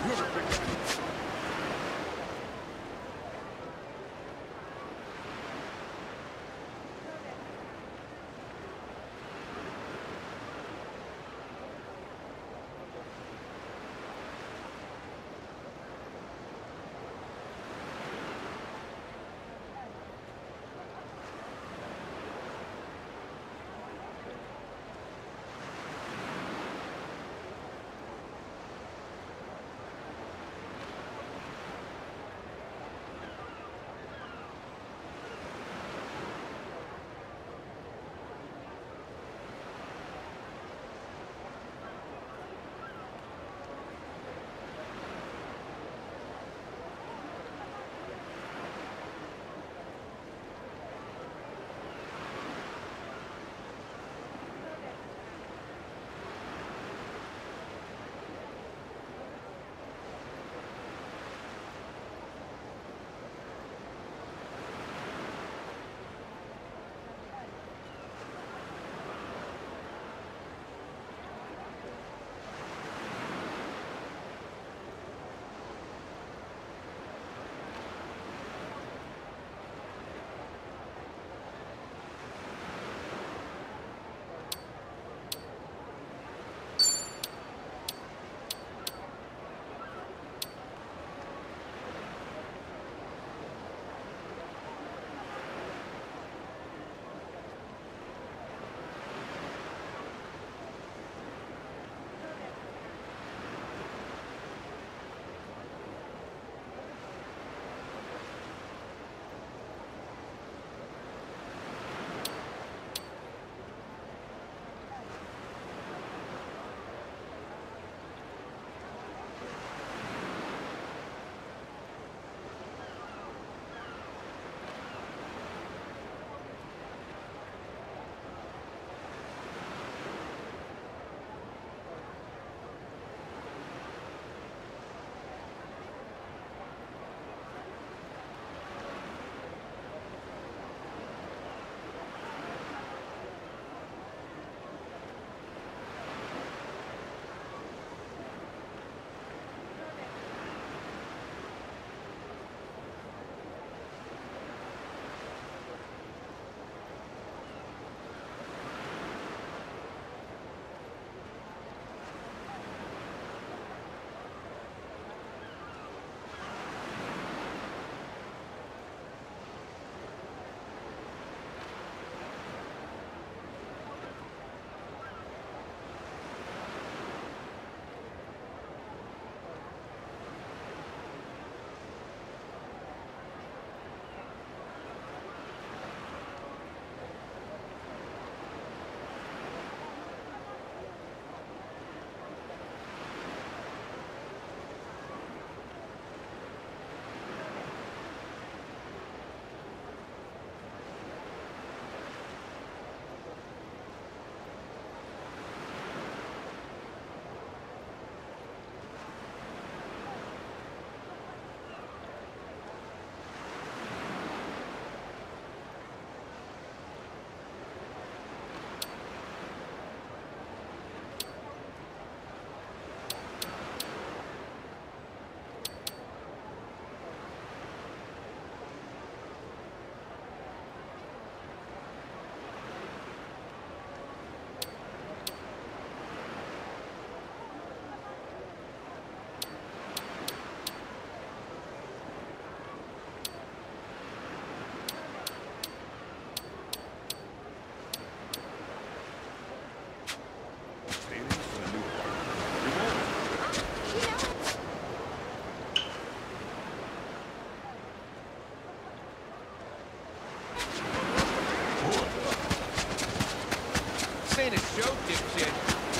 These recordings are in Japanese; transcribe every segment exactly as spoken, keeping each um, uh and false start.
ain't a show, dipshit.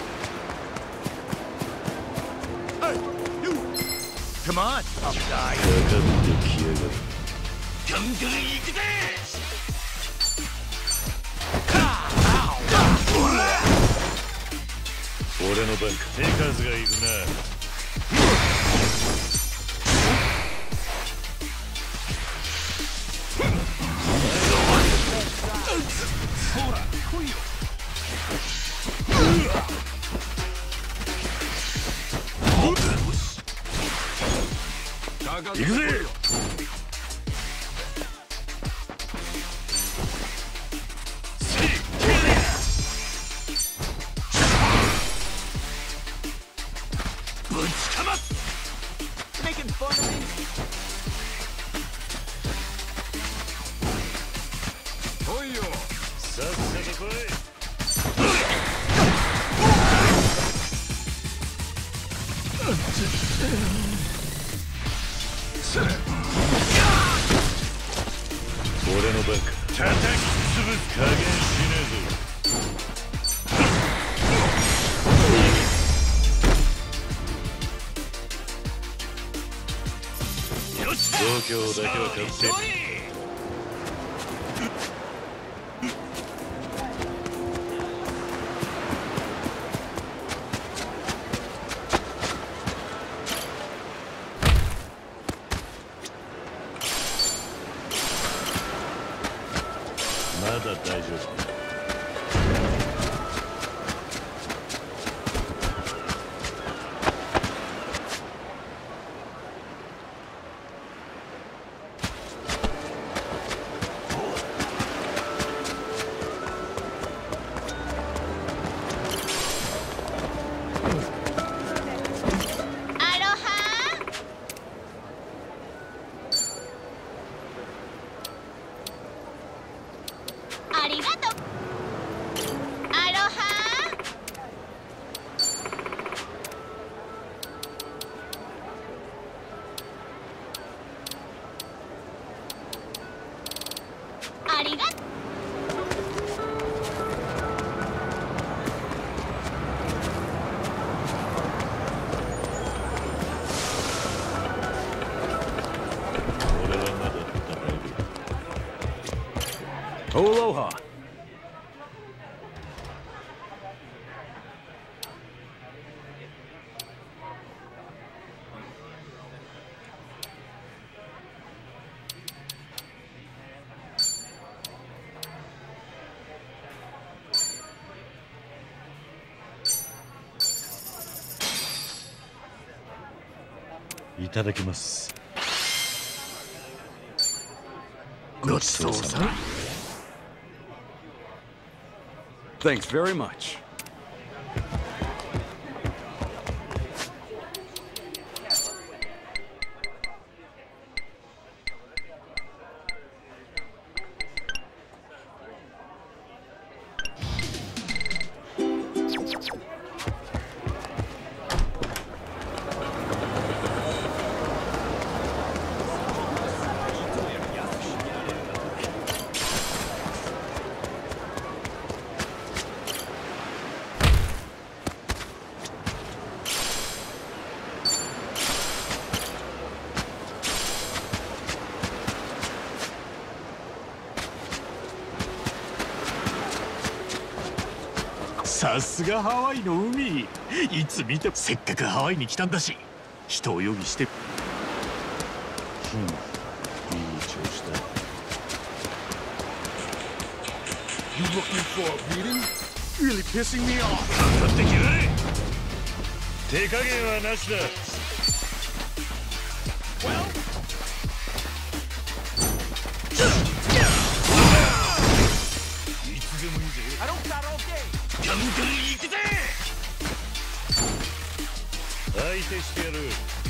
Hey, you! Come on, tough guy. かかってきやがる。 ガンガン行くぜ！ 俺の番か。手数がいるな。 ほら、来いよ。よし。 かかって行くぜ。 ぶちかます。 Making fun of me? 来いよ。 さっさと来い。俺のバカ叩き潰す加減しねえぞ。 よっしゃ。 度胸だけは買ってまだ大丈夫。 ありがとう。アロハ。ありがとう。 俺はまだ戦える。 Aloha. いただきます。 ごちそうさま。Thanks very much. さすがハワイの海。いつ見てもせっかくハワイに来たんだし、人泳ぎして。 うん、いい調子だ。 You looking for a beating? Really pissing me off. かかってきやれ。手加減はなしだ。いつでもいいぜ。 I don't got all day. ガンガン行くぜ。 相手してやる。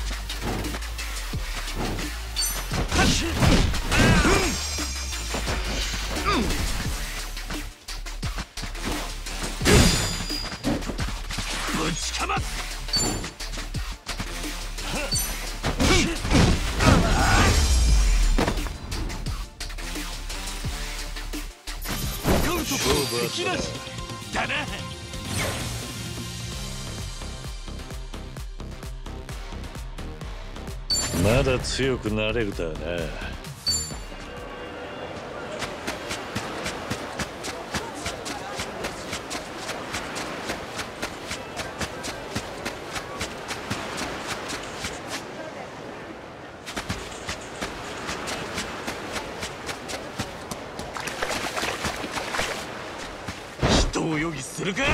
ぶちかます。 勝負は敵なしだな。 まだ強くなれるだな。 人泳ぎするか。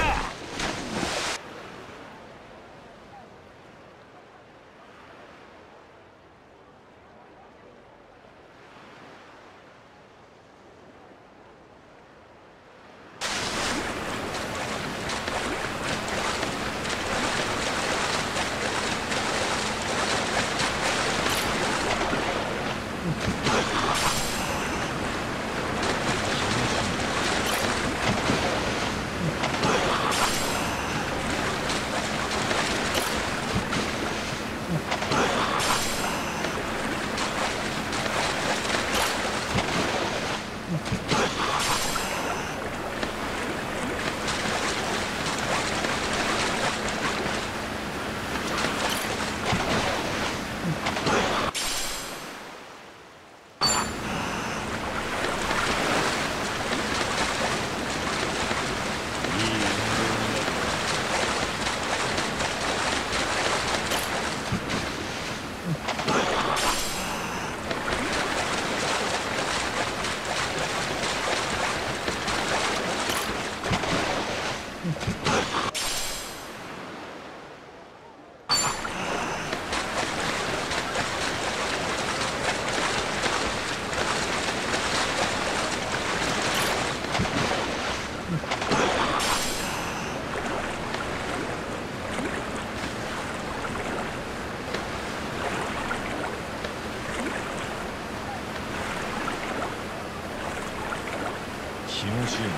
しいな。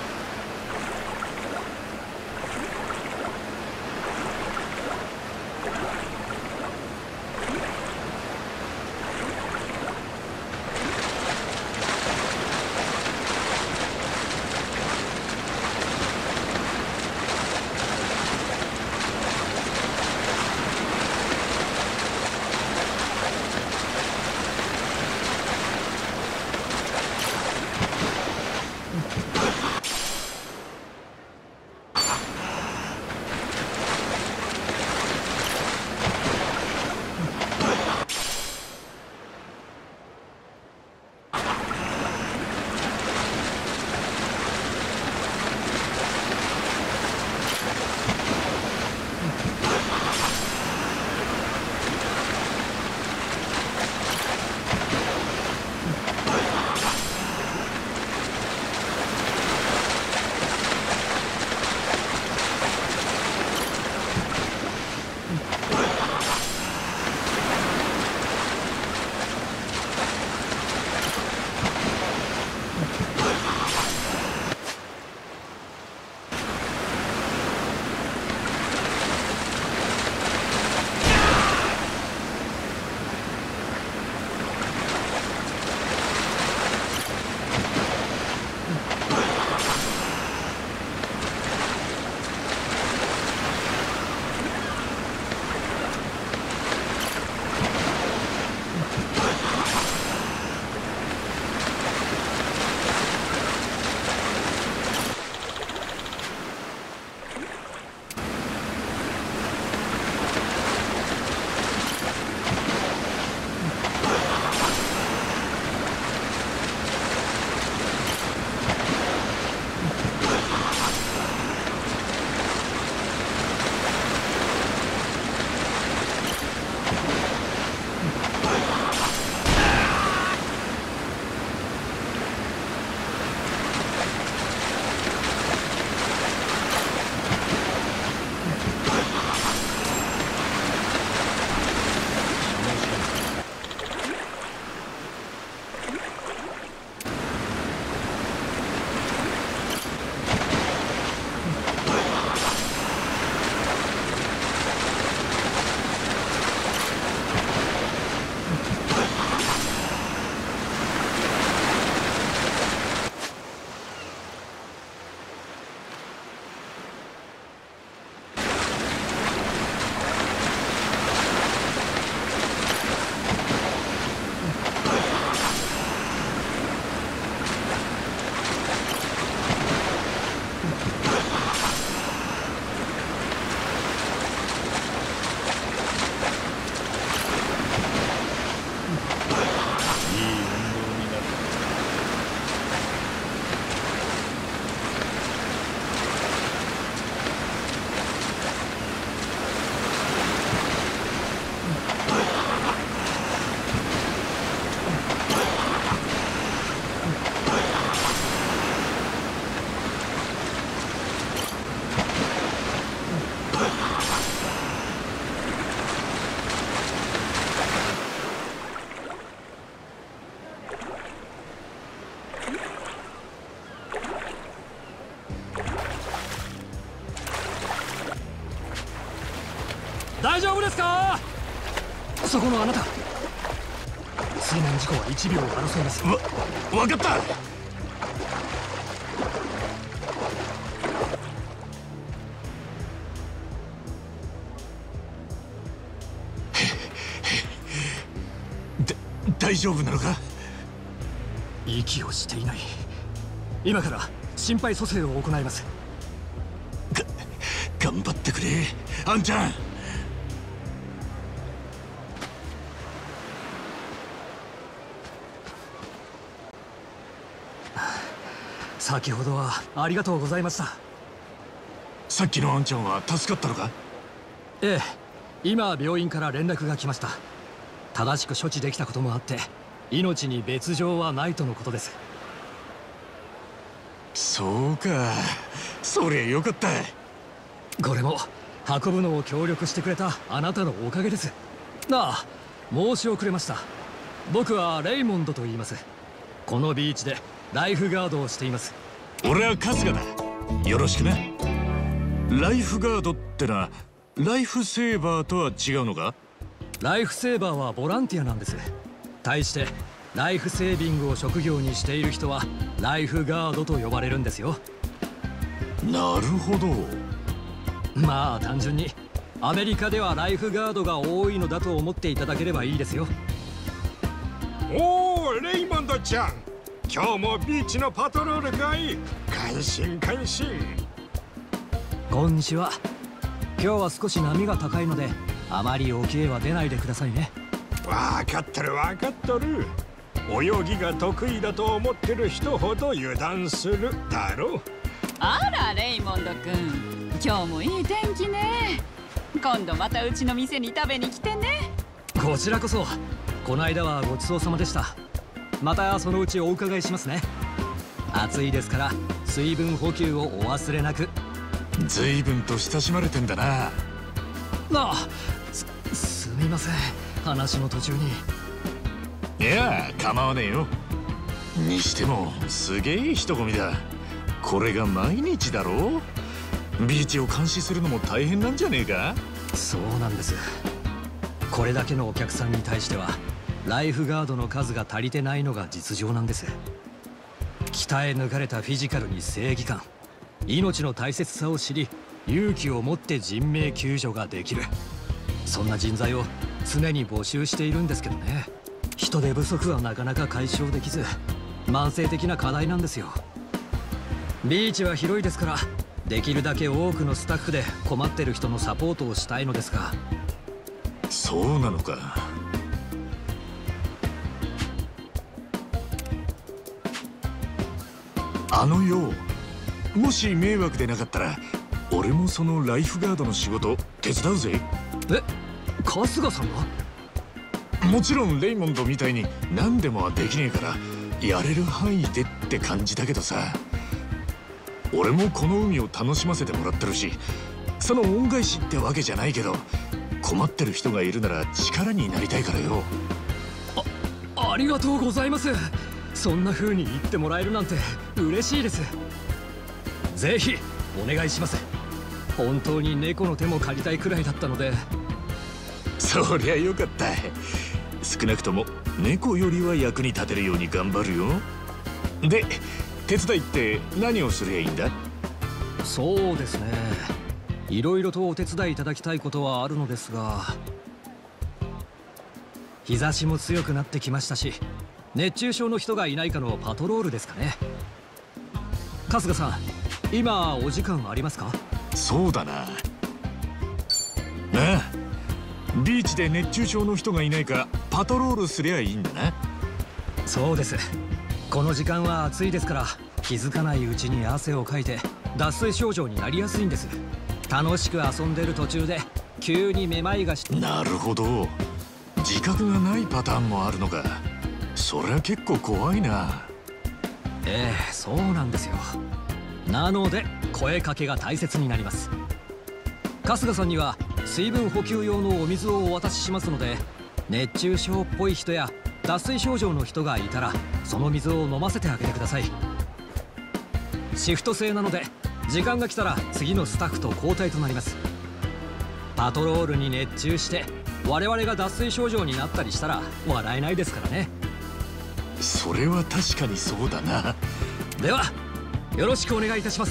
大丈夫ですか？そこのあなた、水難事故はいちびょうを争います。 わ、分かった。だ大丈夫なのか？ 息をしていない。今から心肺蘇生を行います。 が頑張ってくれ、あんちゃん。 先ほどはありがとうございました。 さっきのあんちゃんは助かったのか？ ええ、今病院から連絡が来ました。正しく処置できたこともあって命に別状はないとのことです。 そうか、そりゃよかった。 これも運ぶのを協力してくれたあなたのおかげです。ああ、申し遅れました。僕はレイモンドと言います。このビーチでライフガードをしています。 俺は春日だ。よろしくな。ライフガードってのはライフセーバーとは違うのか？ ライフセーバーはボランティアなんです。対してライフセービングを職業にしている人はライフガードと呼ばれるんですよ。 なるほど。 まあ単純にアメリカではライフガードが多いのだと思っていただければいいですよ。 おお、レイモンドちゃん、今日もビーチのパトロールかい？感心感心。 こんにちは。今日は少し波が高いのであまり沖へは出ないでくださいね。 わかってるわかっとる。泳ぎが得意だと思ってる人ほど油断するだろう。 あらレイモンド君、今日もいい天気ね。今度またうちの店に食べに来てね。 こちらこそ。この間はごちそうさまでした。またそのうちお伺いしますね。暑いですから水分補給をお忘れなく。 随分と親しまれてんだな。 ああ、す、すみません、話の途中に。 いや構わねえよ。にしてもすげえ人混みだ。これが毎日だろ。ビーチを監視するのも大変なんじゃねえか？ そうなんです。これだけのお客さんに対してはライフガードの数が足りてないのが実情なんです。鍛え抜かれたフィジカルに正義感、命の大切さを知り勇気を持って人命救助ができる、そんな人材を常に募集しているんですけどね。人手不足はなかなか解消できず慢性的な課題なんですよ。ビーチは広いですからできるだけ多くのスタッフで困ってる人のサポートをしたいのですが。 そうなのか。あのよ、もし迷惑でなかったら俺もそのライフガードの仕事手伝うぜ。 え、春日さんが？ もちろんレイモンドみたいに何でもはできねえからやれる範囲でって感じだけどさ、俺もこの海を楽しませてもらってるし、その恩返しってわけじゃないけど困ってる人がいるなら力になりたいからよ。 あ、ありがとうございます。そんな風に言ってもらえるなんて嬉しいです。ぜひお願いします。本当に猫の手も借りたいくらいだったので。 そりゃよかった。少なくとも猫よりは役に立てるように頑張るよ。で、手伝いって何をすりゃいいんだ？ そうですね、いろいろとお手伝いいただきたいことはあるのですが、日差しも強くなってきましたし熱中症の人がいないかのパトロールですかね。春日さん、今お時間ありますか？ そうだな。ああ、ビーチで熱中症の人がいないかパトロールすりゃいいんだな。 そうです。この時間は暑いですから気づかないうちに汗をかいて脱水症状になりやすいんです。楽しく遊んでる途中で急にめまいがし。 なるほど、自覚がないパターンもあるのか。そりゃ結構怖いな。 ええ、そうなんですよ。なので声かけが大切になります。春日さんには水分補給用のお水をお渡ししますので、熱中症っぽい人や脱水症状の人がいたらその水を飲ませてあげてください。シフト制なので時間が来たら次のスタッフと交代となります。パトロールに熱中して我々が脱水症状になったりしたら笑えないですからね。 それは確かにそうだな。 ではよろしくお願いいたします。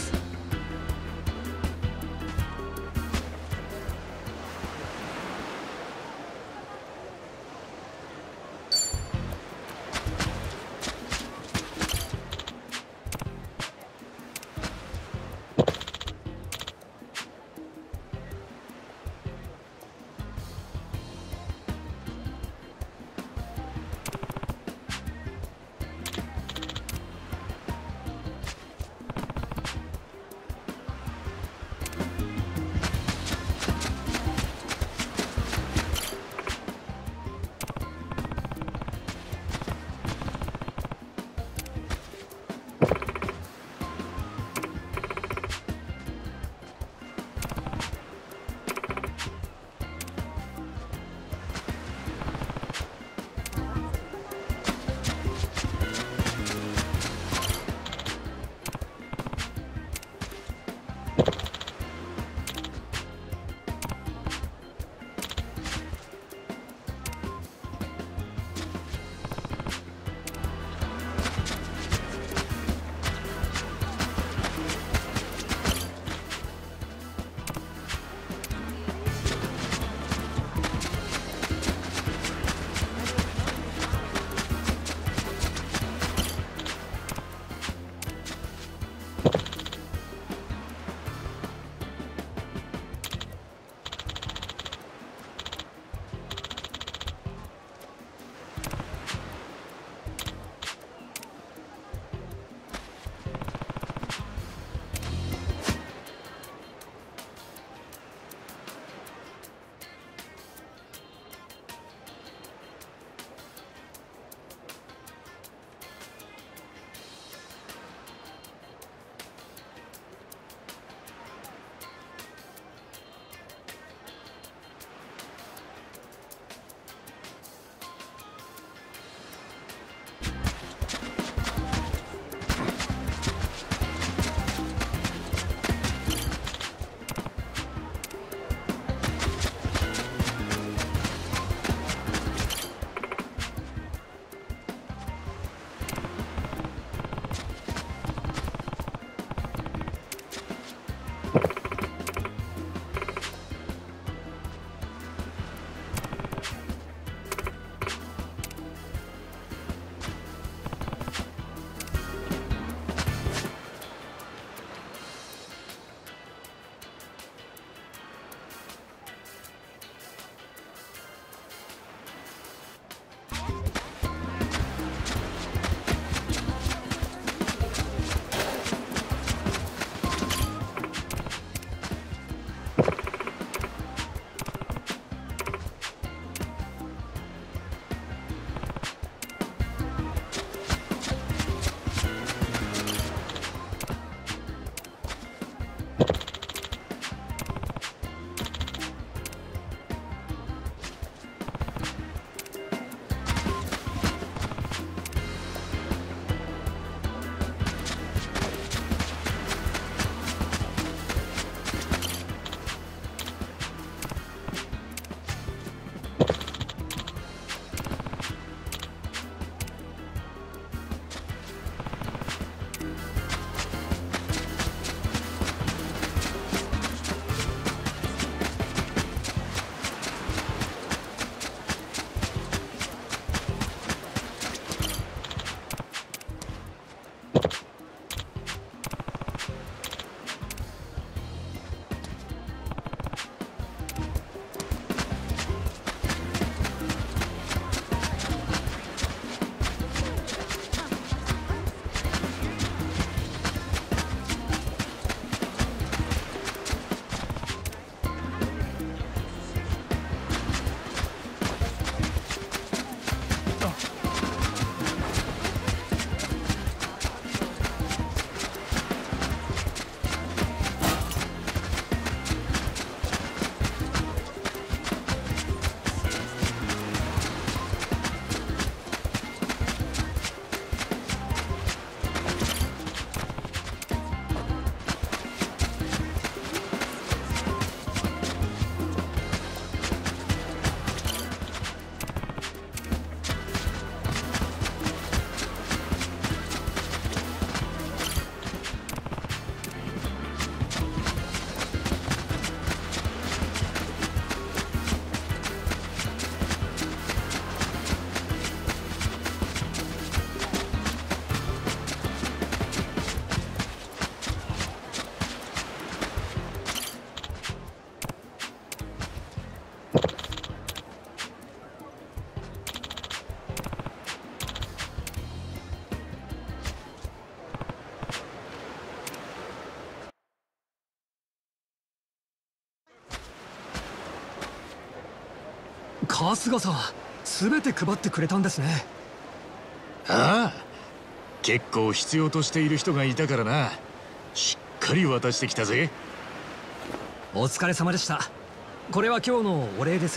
春日さん、全て配ってくれたんですね。 ああ、結構必要としている人がいたからな。しっかり渡してきたぜ。 お疲れ様でした。これは今日のお礼です。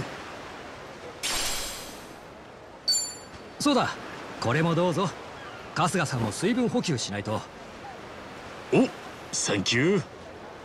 そうだ、これもどうぞ。春日さんも水分補給しないと。 お、サンキュー。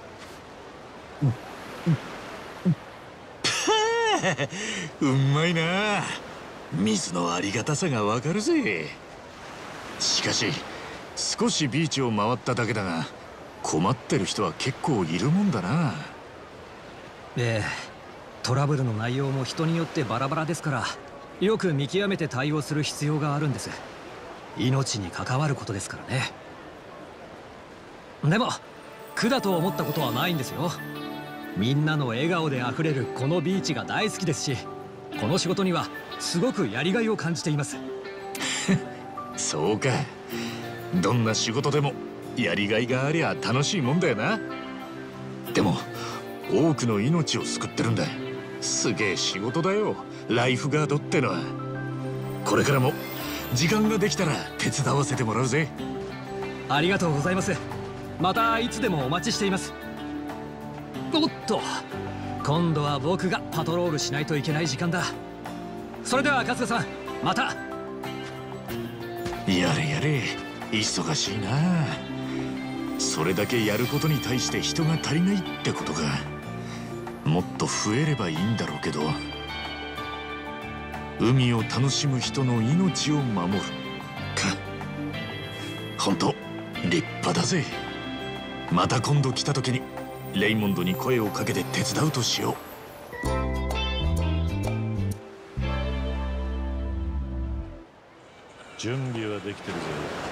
うまいな。水のありがたさがわかるぜ。しかし少しビーチを回っただけだが、困ってる人は結構いるもんだな。 ええ、トラブルの内容も人によってバラバラですから、よく見極めて対応する必要があるんです。命に関わることですからね。でも苦だと思ったことはないんですよ。みんなの笑顔であふれるこのビーチが大好きですし、この仕事にはすごくやりがいを感じています。 そうか。どんな仕事でもやりがいがありゃ楽しいもんだよな。でも多くの命を救ってるんだ。すげえ仕事だよ、ライフガードってのは。これからも時間ができたら手伝わせてもらうぜ。 ありがとうございます。またいつでもお待ちしています。おっと、今度は僕がパトロールしないといけない時間だ。それでは春日さん、また。 やれやれ、忙しいな。それだけやることに対して人が足りないってことか。もっと増えればいいんだろうけど。海を楽しむ人の命を守るか。ほんと立派だぜ。また今度来た時にレイモンドに声をかけて手伝うとしよう。 準備はできてるぜ。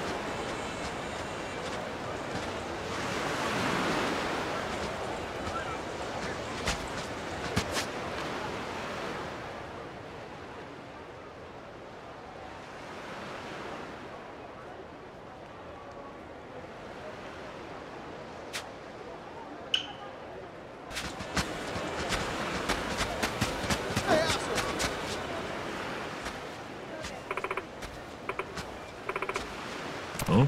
ん？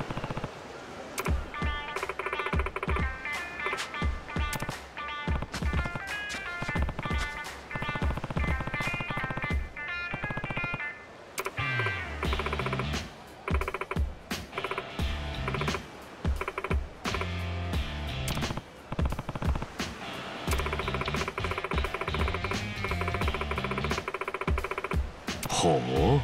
ほう。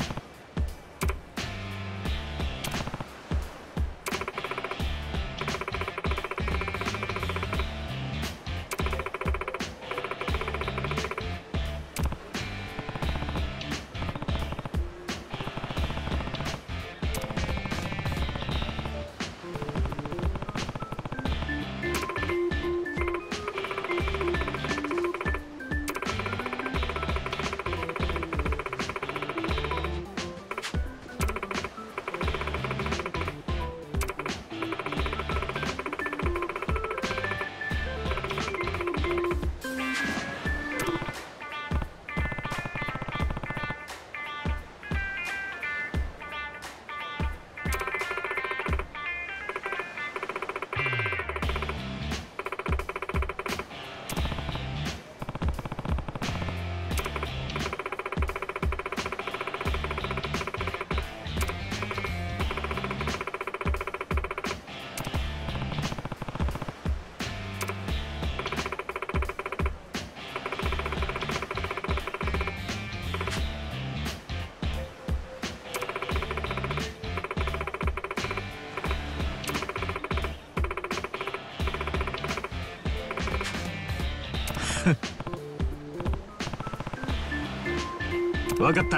わかった。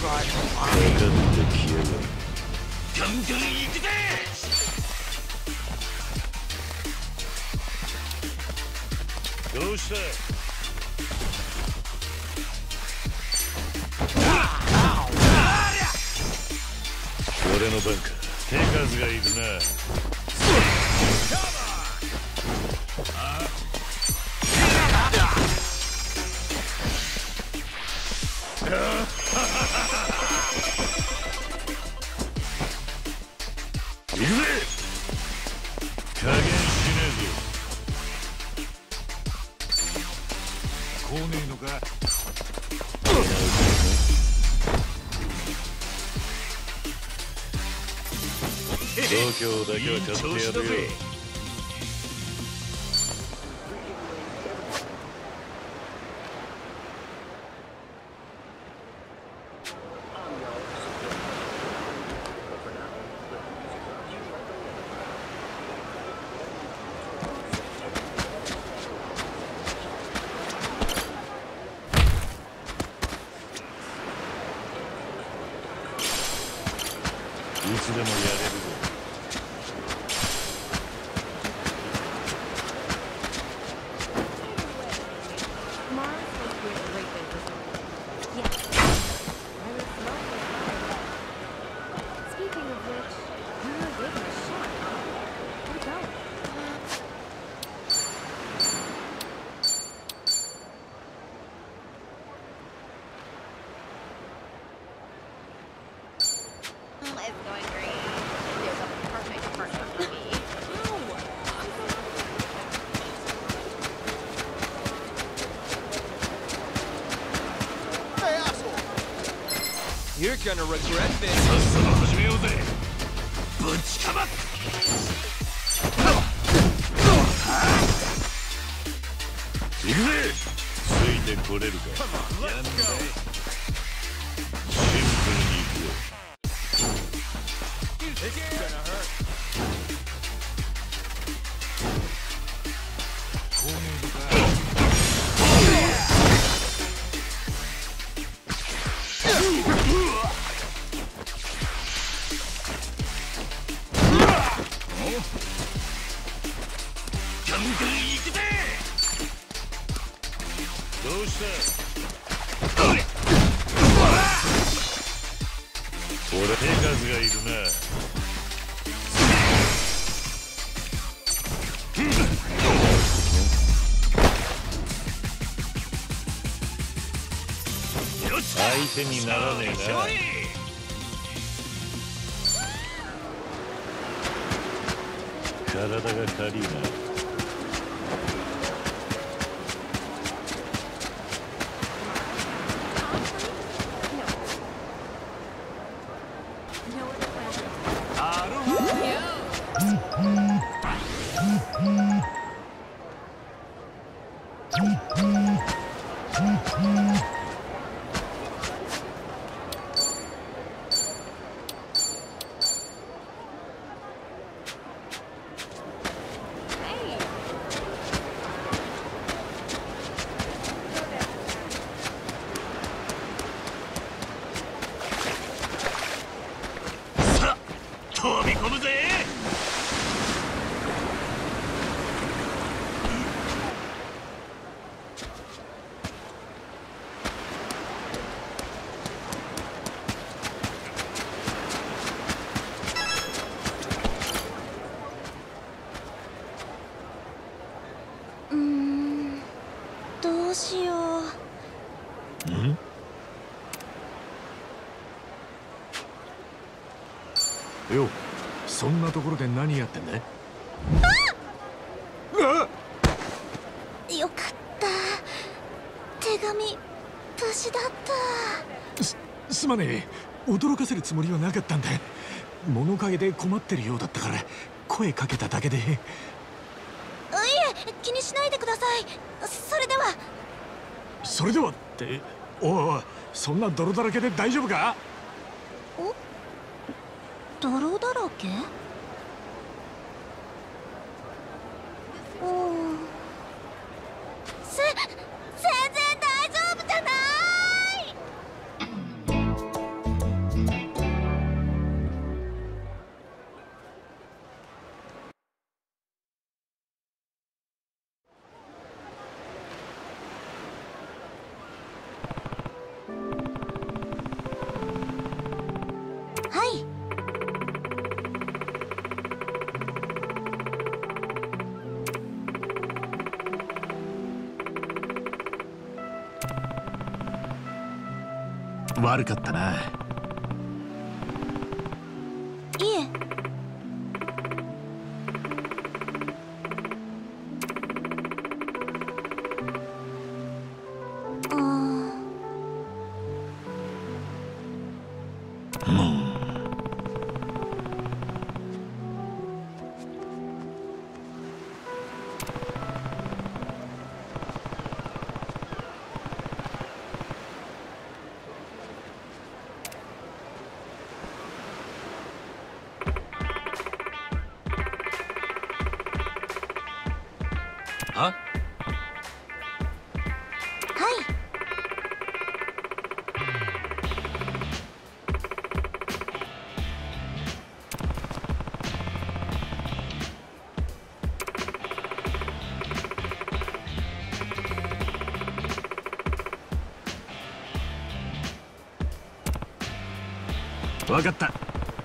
ってきやがる。 ガンガン行くぜ。 どうした？俺の番か。手数がいるな。 行くぜ。 加減しね来ねえのか。 度胸だけは買ってやるよ。いつでもやれるぞ。 You're gonna regret this. さっさと始めようぜ。ぶちかまっ。行くぜ。 ついてこれるか。やんね。シンプルに行くよ。 It's gonna hurt. 来ねえのか。ガンガン行くぜ。 どうした？俺手数がいるな。相手にならねえな。体が軽いな。 飛び込むぜ。 うーん、どうしよう。 ん？よ、そんなところで何やってんだい？ あっ！よかった。手紙無事だった。 す、すまねえ。驚かせるつもりはなかったんだ。物陰で困ってるようだったから声かけただけで。いえ、 気にしないでください。それでは。 それではって、おいおい、そんな泥だらけで大丈夫か？ お？泥だらけ？おお。せ、全然大丈夫じゃない。 悪かったな。 いえ。ああ。 もうは？ はい。 分かった。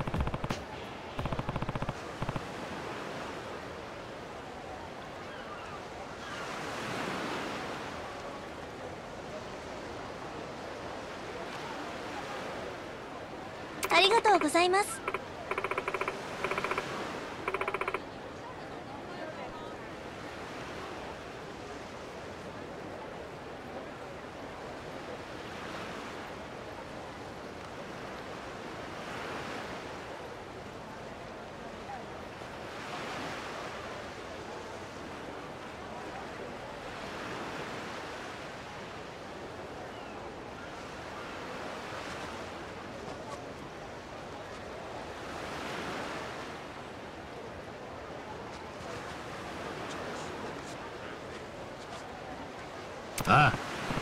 ありがとうございます。 ああ。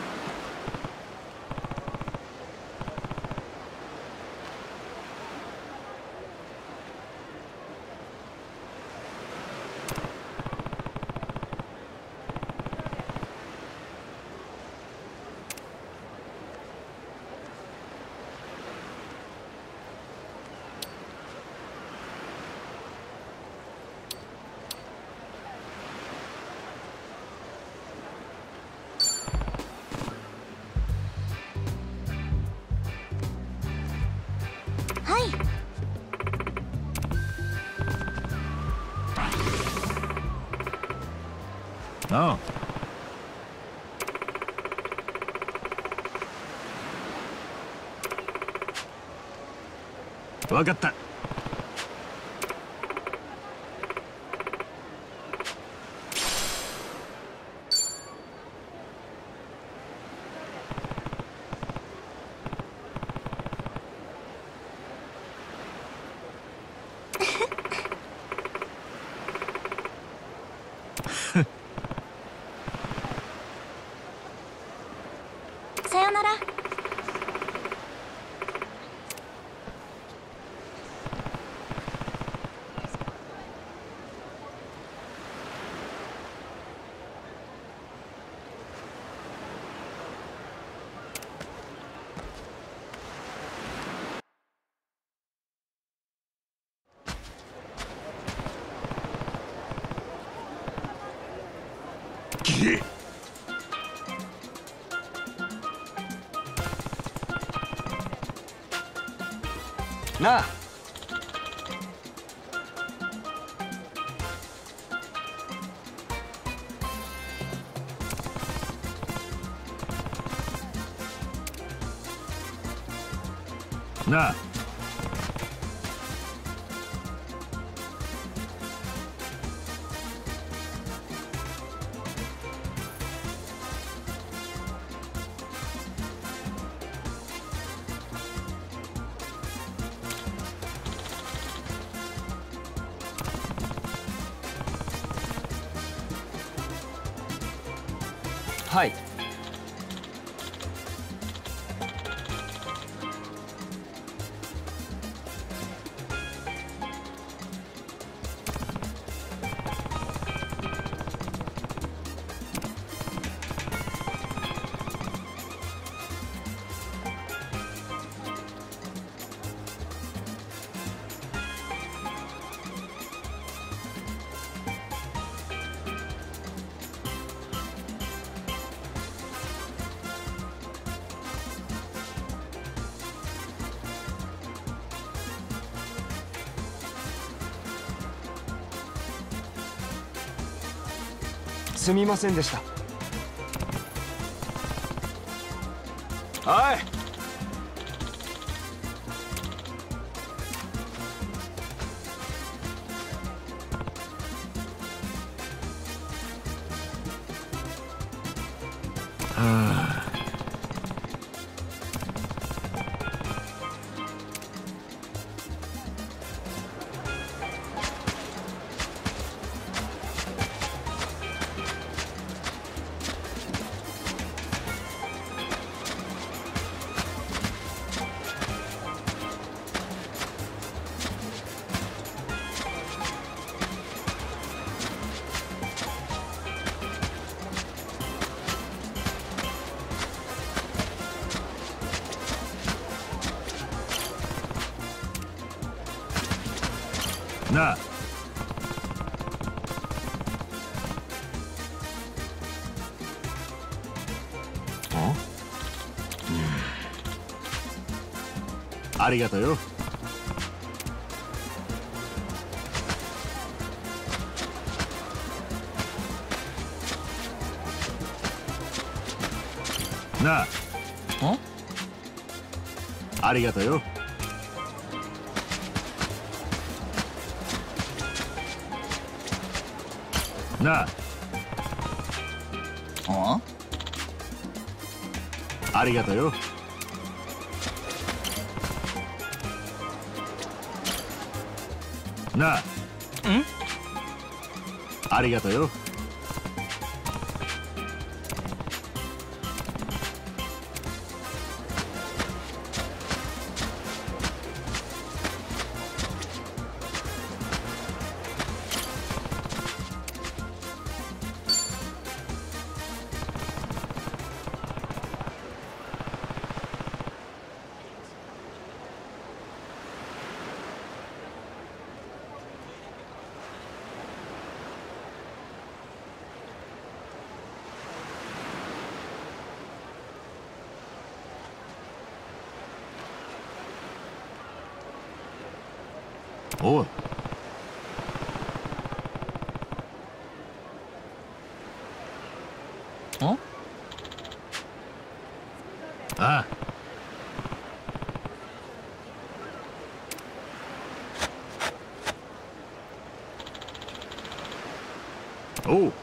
はい。 ああ。分かった。 さよなら。 なあ。 なあ。 はい。 すみませんでした。はい。 なあ。 うん、ありがとうよ。 なあ。 ありがとうよ。 なあ。 あありがとうよ。 なあ。 んありがとうよ。 おう。 ん？ ああ。おう。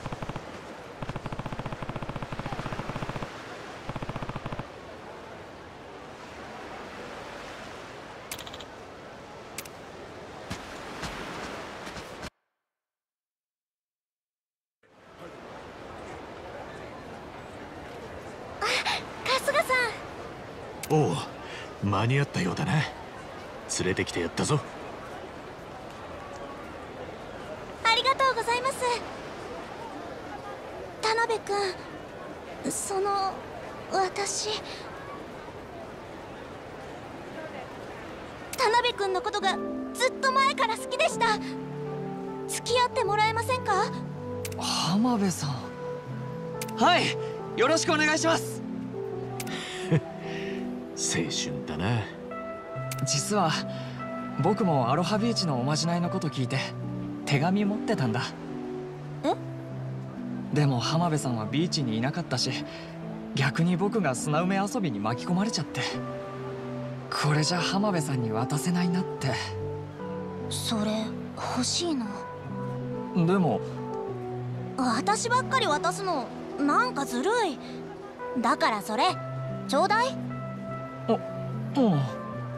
おう、間に合ったようだな。連れてきてやったぞ。 ありがとうございます。田辺君、その私田辺君のことがずっと前から好きでした。付き合ってもらえませんか？ 浜辺さん。はい、よろしくお願いします。 青春だな。 実は僕もアロハビーチのおまじないのこと聞いて手紙持ってたんだ。 え？ でも浜辺さんはビーチにいなかったし、逆に僕が砂埋め遊びに巻き込まれちゃって、これじゃ浜辺さんに渡せないなって。 それ欲しいの？ でも私ばっかり渡すのなんかずるい。だからそれちょうだい。 うん。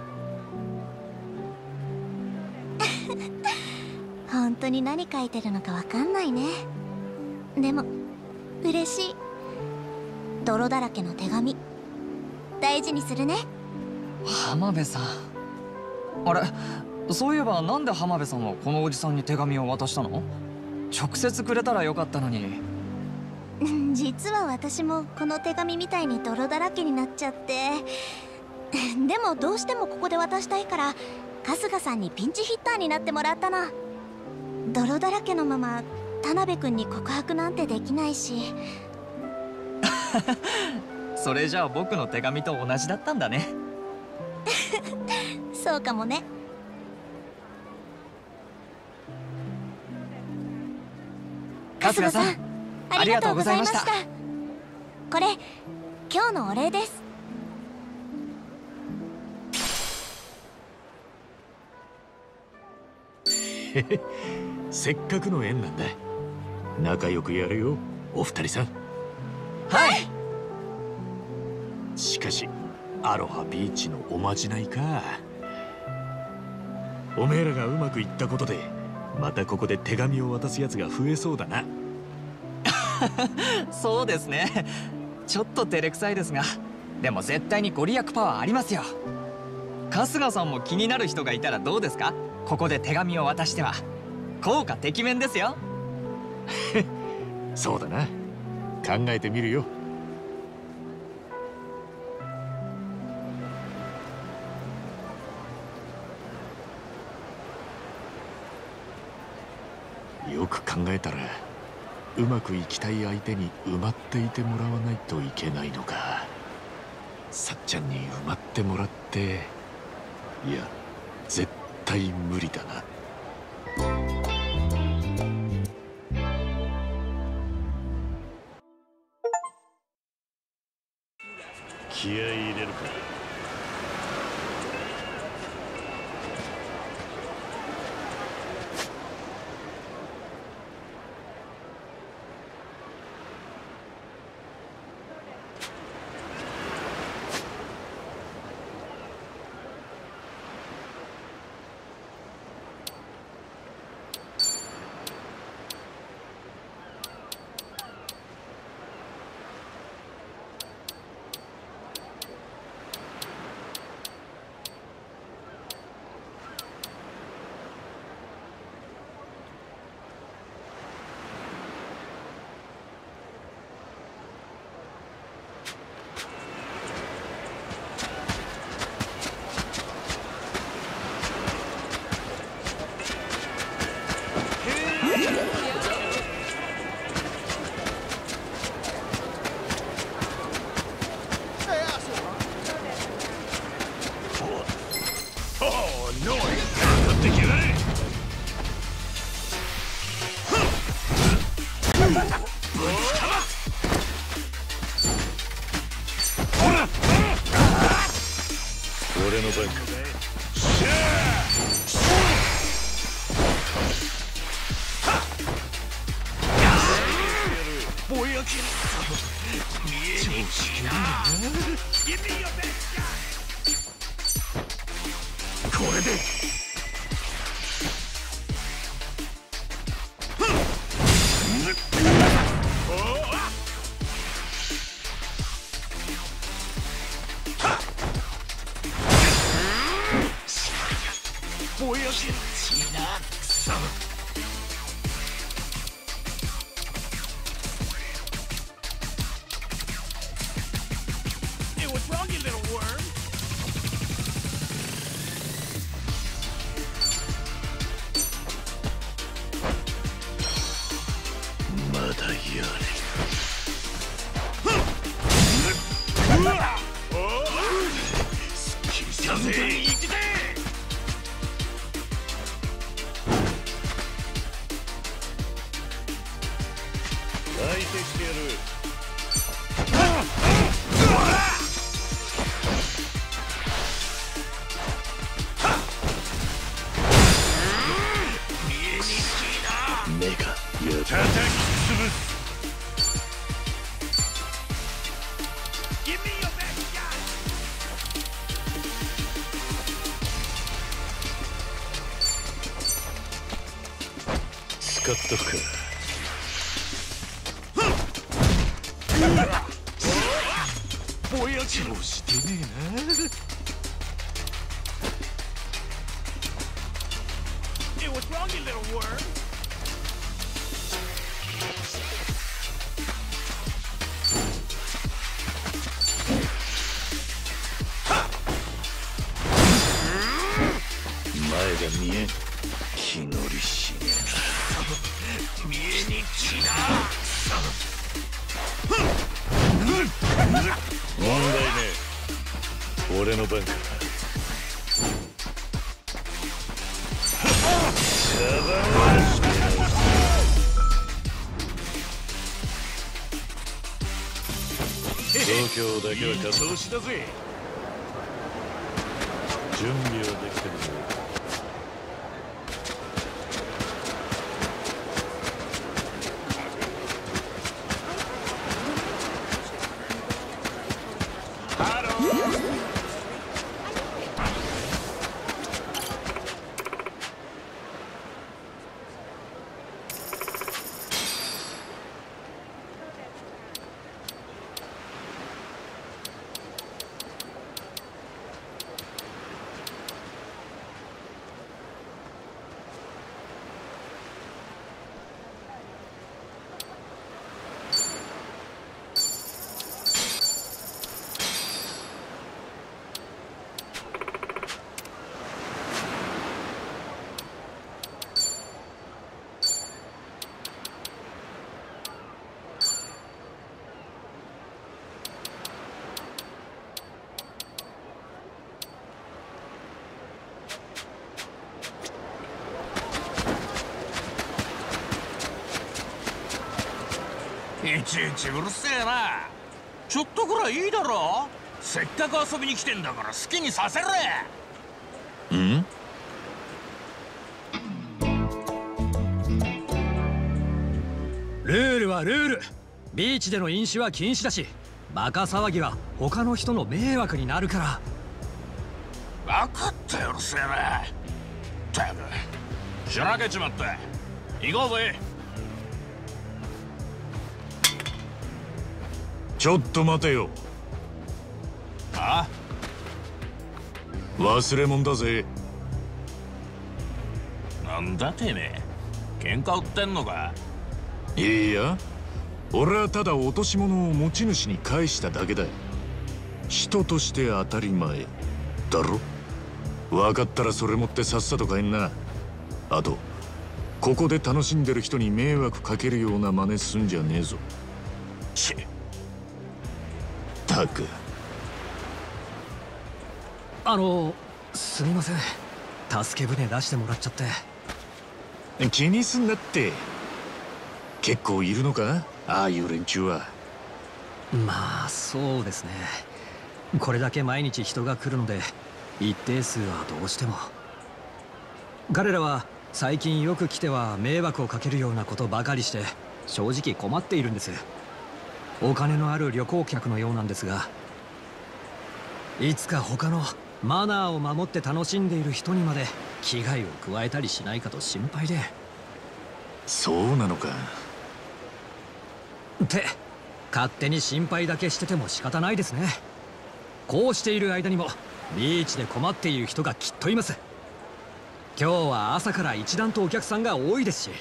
本当に何書いてるのかわかんないね。でも嬉しい。泥だらけの手紙大事にするね。 浜辺さん。あれ、そういえばなんで浜辺さんはこのおじさんに手紙を渡したの？直接くれたらよかったのに。 実は私もこの手紙みたいに泥だらけになっちゃって、でもどうしてもここで渡したいから春日さんにピンチヒッターになってもらったの。泥だらけのまま田辺君に告白なんてできないし。 それじゃあ僕の手紙と同じだったんだね。 そうかもね。 春日さん、 ありがとうございました。これ今日のお礼です。 せっかくの縁なんだ。仲良くやるよお二人さん。 はい。 しかしアロハビーチのおまじないか。おめえらがうまくいったことでまたここで手紙を渡すやつが増えそうだな。 そうですね。ちょっと照れくさいですが、でも絶対にご利益パワーありますよ。春日さんも気になる人がいたらどうですか？ここで手紙を渡しては効果てきめんですよ。 そうだな、考えてみるよ。よく考えたらうまくいきたい相手に埋まっていてもらわないといけないのか。さっちゃんに埋まってもらって、いや絶対無理だな。 気合い入れるか。俺の番か。 ぼやけ見えにきな。これでぼやけちなくそ。 まだやれ。すっきりしたぜ。相手してやる。目がや叩き潰す。使っとくか。 ぼやきもしてねえな。Hey, what's wrong, you little worm? 前が見えん。気乗りしねえな。見えにきな。問題ねえ。俺の番か。茶番はしてない。 東京だけは勝つ。 調子だぜ。 準備はできてるぞ。 いちいちうるせえな。ちょっとぐらいいいだろ。せっかく遊びに来てんだから好きにさせれ。 ん？ ルールはルール。ビーチでの飲酒は禁止だし、バカ騒ぎは他の人の迷惑になるから。 分かったよ、うるせえな。ったくしらけちまった。行こうぜ。 ちょっと待てよ。 あ？ 忘れ物だぜ。 なんだてめえ、喧嘩売ってんのか？ いいや、俺はただ落とし物を持ち主に返しただけだ。人として当たり前だろ。分かったらそれ持ってさっさと帰んな。あとここで楽しんでる人に迷惑かけるような真似すんじゃねえぞ。 しったく。 あのすみません、助け舟出してもらっちゃって。 気にすんなって。結構いるのか、ああいう連中は。 まあそうですね。これだけ毎日人が来るので一定数はどうしても。彼らは最近よく来ては迷惑をかけるようなことばかりして正直困っているんです。お金のある旅行客のようなんですが、いつか他のマナーを守って楽しんでいる人にまで危害を加えたりしないかと心配で。 そうなのか。 って勝手に心配だけしてても仕方ないですね。こうしている間にもビーチで困っている人がきっといます。今日は朝から一段とお客さんが多いですし。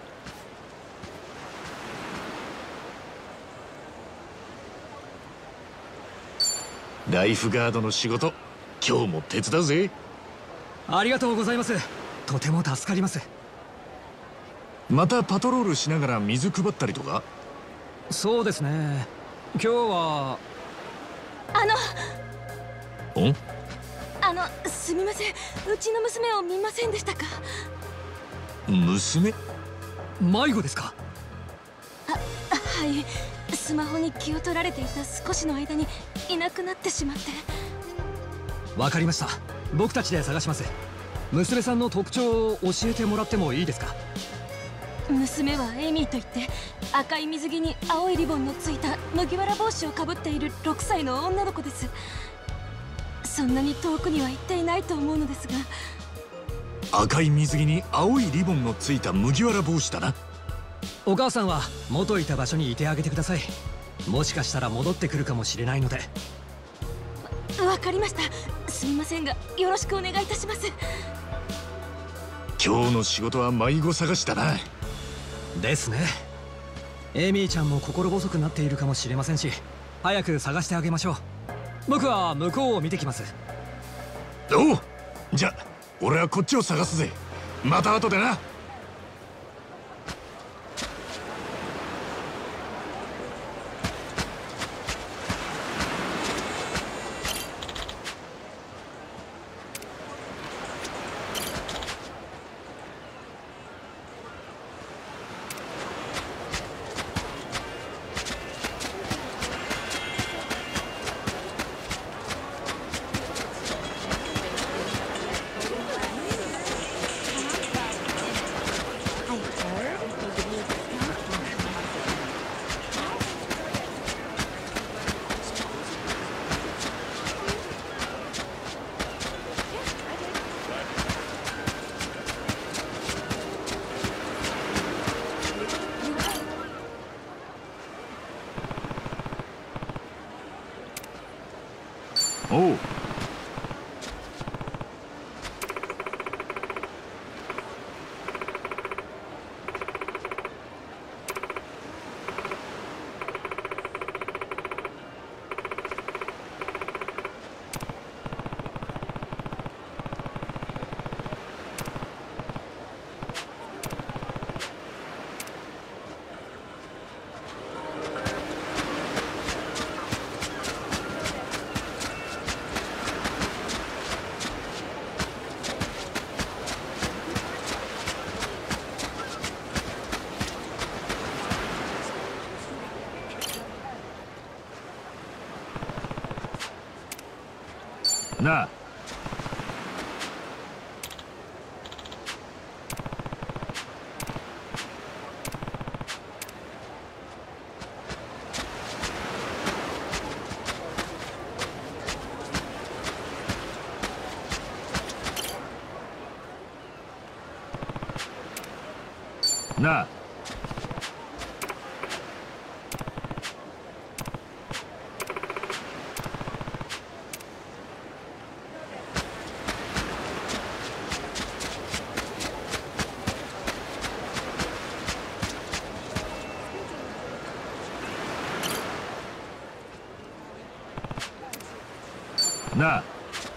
ライフガードの仕事、今日も手伝うぜ。 ありがとうございます。とても助かります。 またパトロールしながら水配ったりとか？ そうですね。今日はあのんあのすみません、うちの娘を見ませんでしたか？ 娘？ 迷子ですか？ あ、はい。スマホに気を取られていた少しの間にいなくなってしまって。 わかりました。僕たちで探します。娘さんの特徴を教えてもらってもいいですか？ 娘はエミーといって、赤い水着に青いリボンのついた麦わら帽子をかぶっているろくさいの女の子です。そんなに遠くには行っていないと思うのですが。 赤い水着に青いリボンのついた麦わら帽子だな。 お母さんは元いた場所にいてあげてください。もしかしたら戻ってくるかもしれないので。 わ、わかりました。すみませんがよろしくお願いいたします。 今日の仕事は迷子探しだな。 ですね。エミーちゃんも心細くなっているかもしれませんし、早く探してあげましょう。僕は向こうを見てきます。 おう、じゃあ俺はこっちを探すぜ。また後でな。 おう。なあ。なあ。なあ。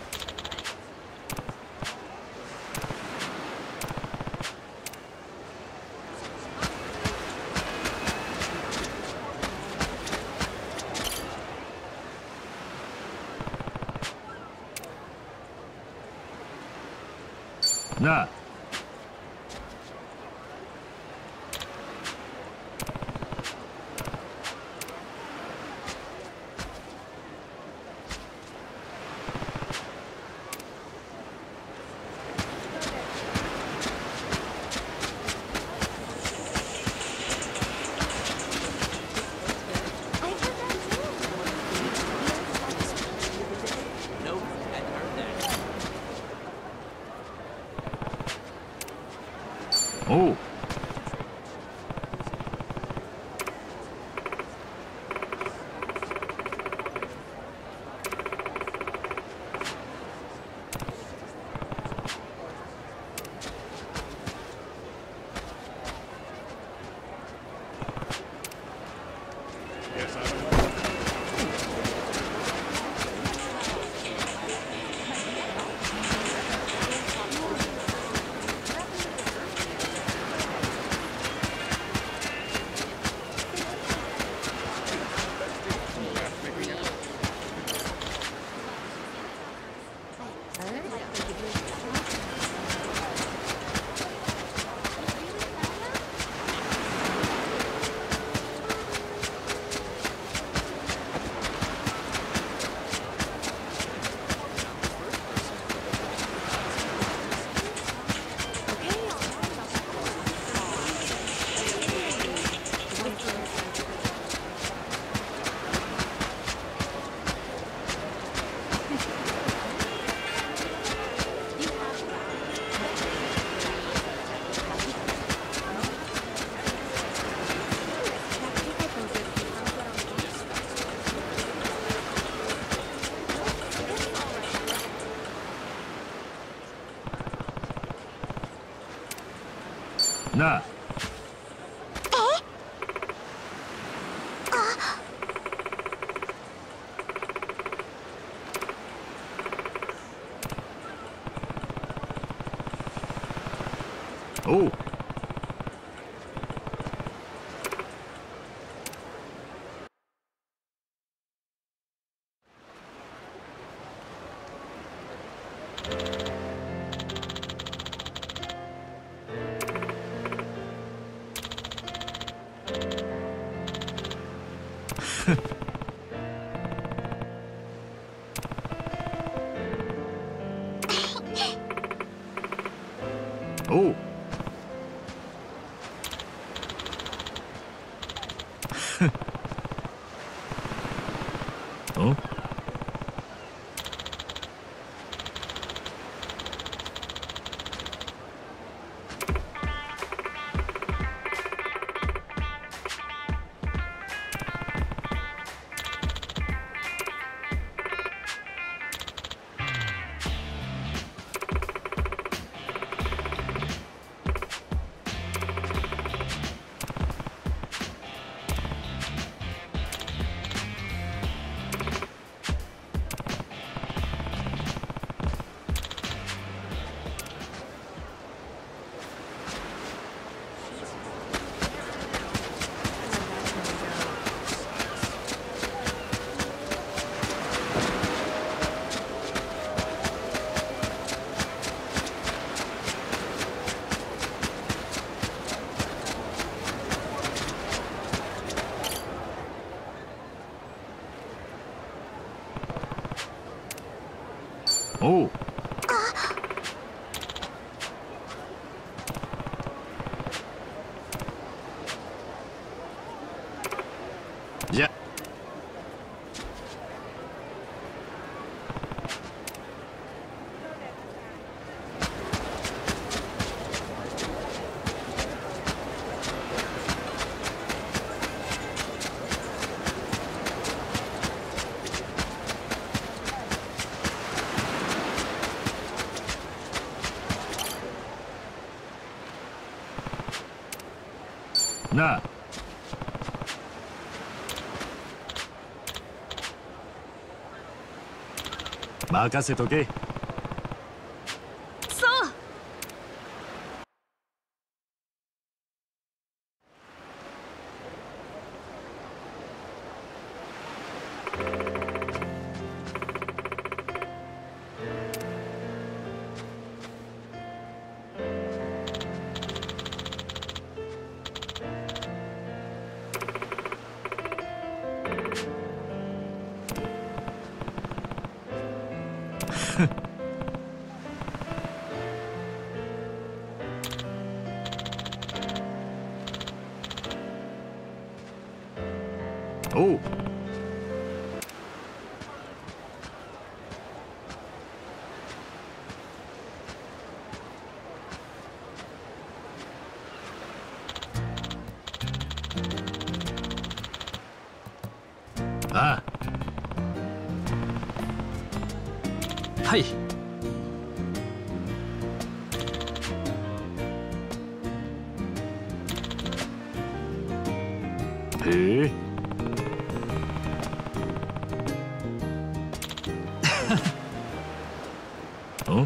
なあ。おう。なあ。おう。おう。おじゃなあ、任せとけ。 そう。 おう。ああ。 はい。 へえ。ん？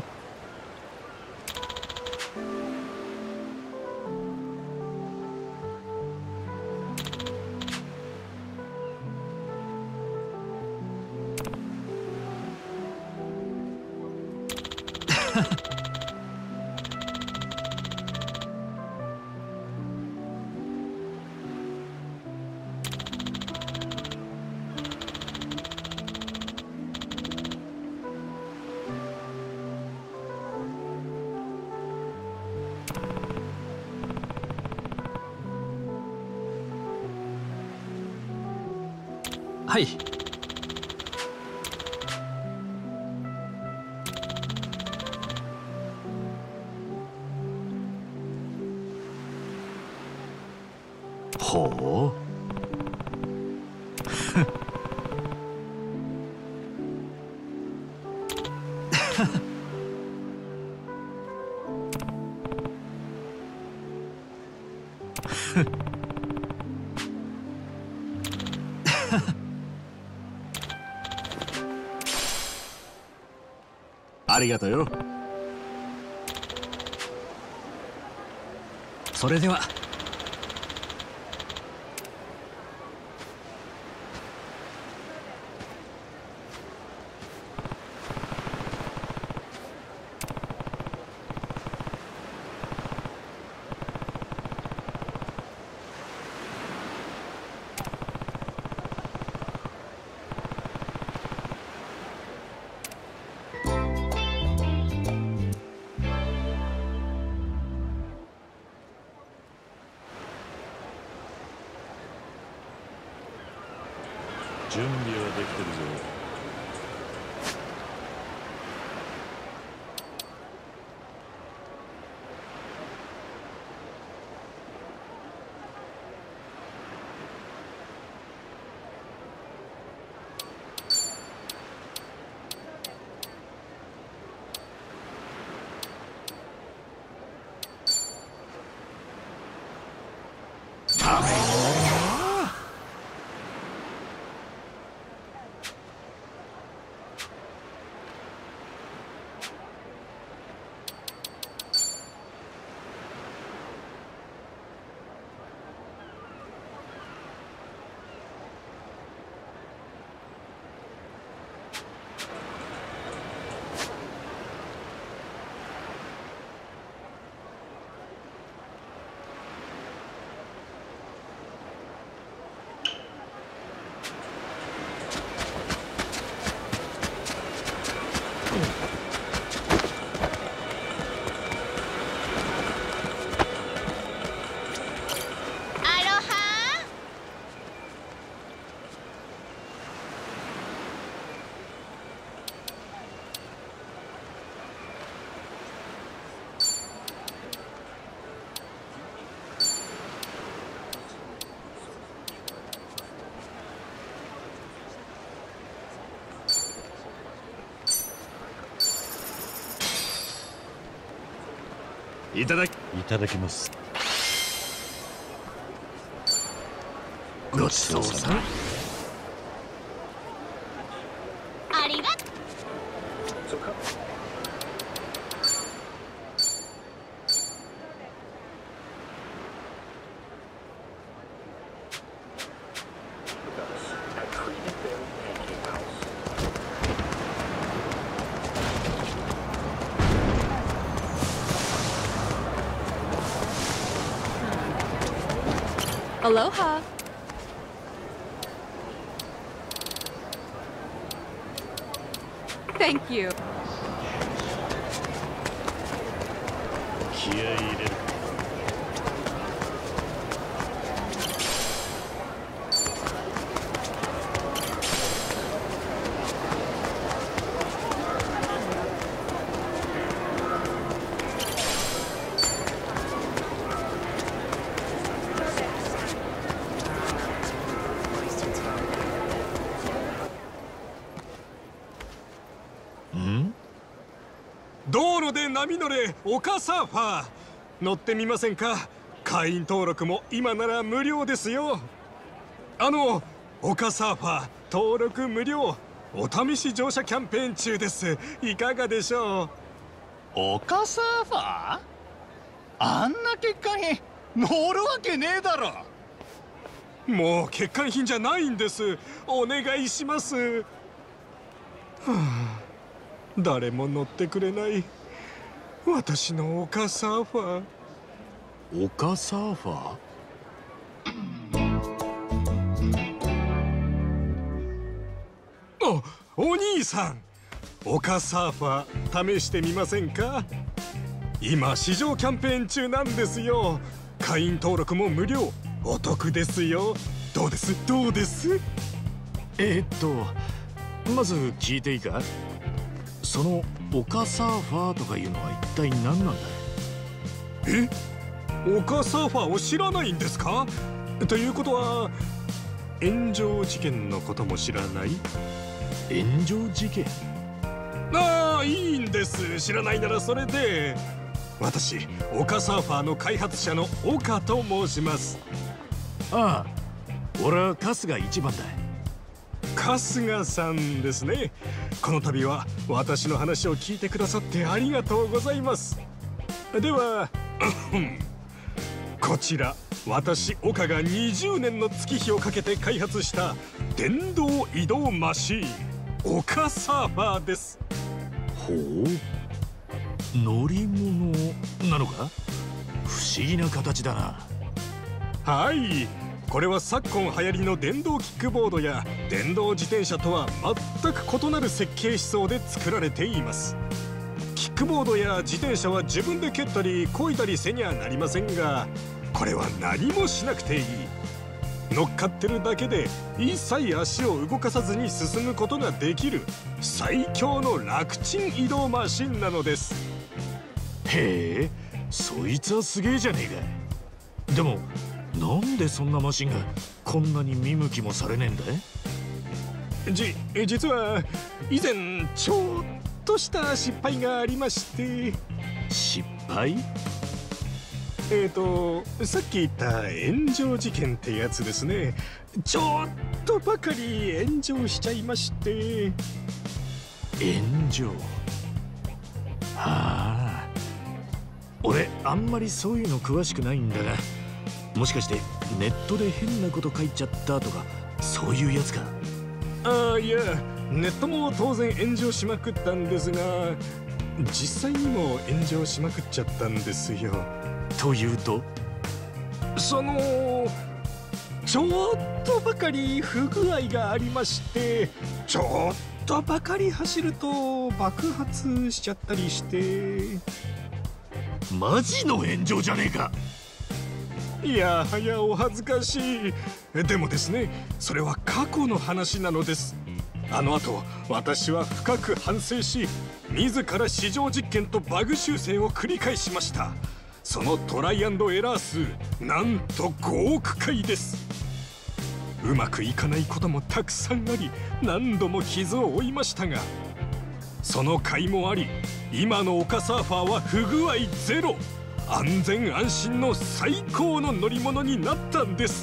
はい。 ほう。ありがとうよ。 それでは。 準備はできてるぞ。 いただきいただきます。 ごちそうさま。 ありがとう。 Aloha. Thank you. 気合い入れる。 道路で波乗れ丘サーファー乗ってみませんか。会員登録も今なら無料ですよ。あの丘サーファー登録無料お試し乗車キャンペーン中です。いかがでしょう。 丘サーファー？あんな欠陥品乗るわけねえだろ。 もう欠陥品じゃないんです。お願いします。はあ、誰も乗ってくれない私の丘サーファー。 丘サーファー？ あ、お兄さん、丘サーファー試してみませんか。今試乗キャンペーン中なんですよ。会員登録も無料、お得ですよ。どうですどうです。 えー、っとまず聞いていいか。その丘サーファーとかいうのは一体何なんだ。 え、丘サーファーを知らないんですか。ということは炎上事件のことも知らない。 炎上事件？ ああ、いいんです。知らないならそれで。私丘サーファーの開発者の岡と申します。 ああ、俺は春日一番だ。 春日さんですね。この度は私の話を聞いてくださってありがとうございます。ではこちら私岡がにじゅうねんの月日をかけて開発した電動移動マシーン丘サーファーです。 ほう、乗り物なのか。不思議な形だな。 はい、これは昨今流行りの電動キックボードや電動自転車とは全く異なる設計思想で作られています。キックボードや自転車は自分で蹴ったり漕いだりせにゃなりませんが、これは何もしなくていい。乗っかってるだけで一切足を動かさずに進むことができる最強の楽ちん移動マシンなのです。 へえ、そいつはすげえじゃねえか。でもなんでそんなマシンがこんなに見向きもされねえんだい。 じ、実は以前ちょっとした失敗がありまして。 失敗？ えーと、さっき言った炎上事件ってやつですね。ちょっとばかり炎上しちゃいまして。 炎上？はあ、俺あんまりそういうの詳しくないんだが、もしかしてネットで変なこと書いちゃったとかそういうやつか。 ああ、いや、ネットも当然炎上しまくったんですが、実際にも炎上しまくっちゃったんですよ。 というと、 そのちょっとばかり不具合がありまして、ちょっとばかり走ると爆発しちゃったりして。 マジの炎上じゃねえか。 いやはやお恥ずかしい。でもですね、それは過去の話なのです。あの後私は深く反省し、自ら試乗実験とバグ修正を繰り返しました。そのトライアンドエラー数なんとごおくかいです。うまくいかないこともたくさんあり、何度も傷を負いましたが、その甲斐もあり、今の丘サーファーは不具合ゼロ。 安全安心の最高の乗り物になったんです。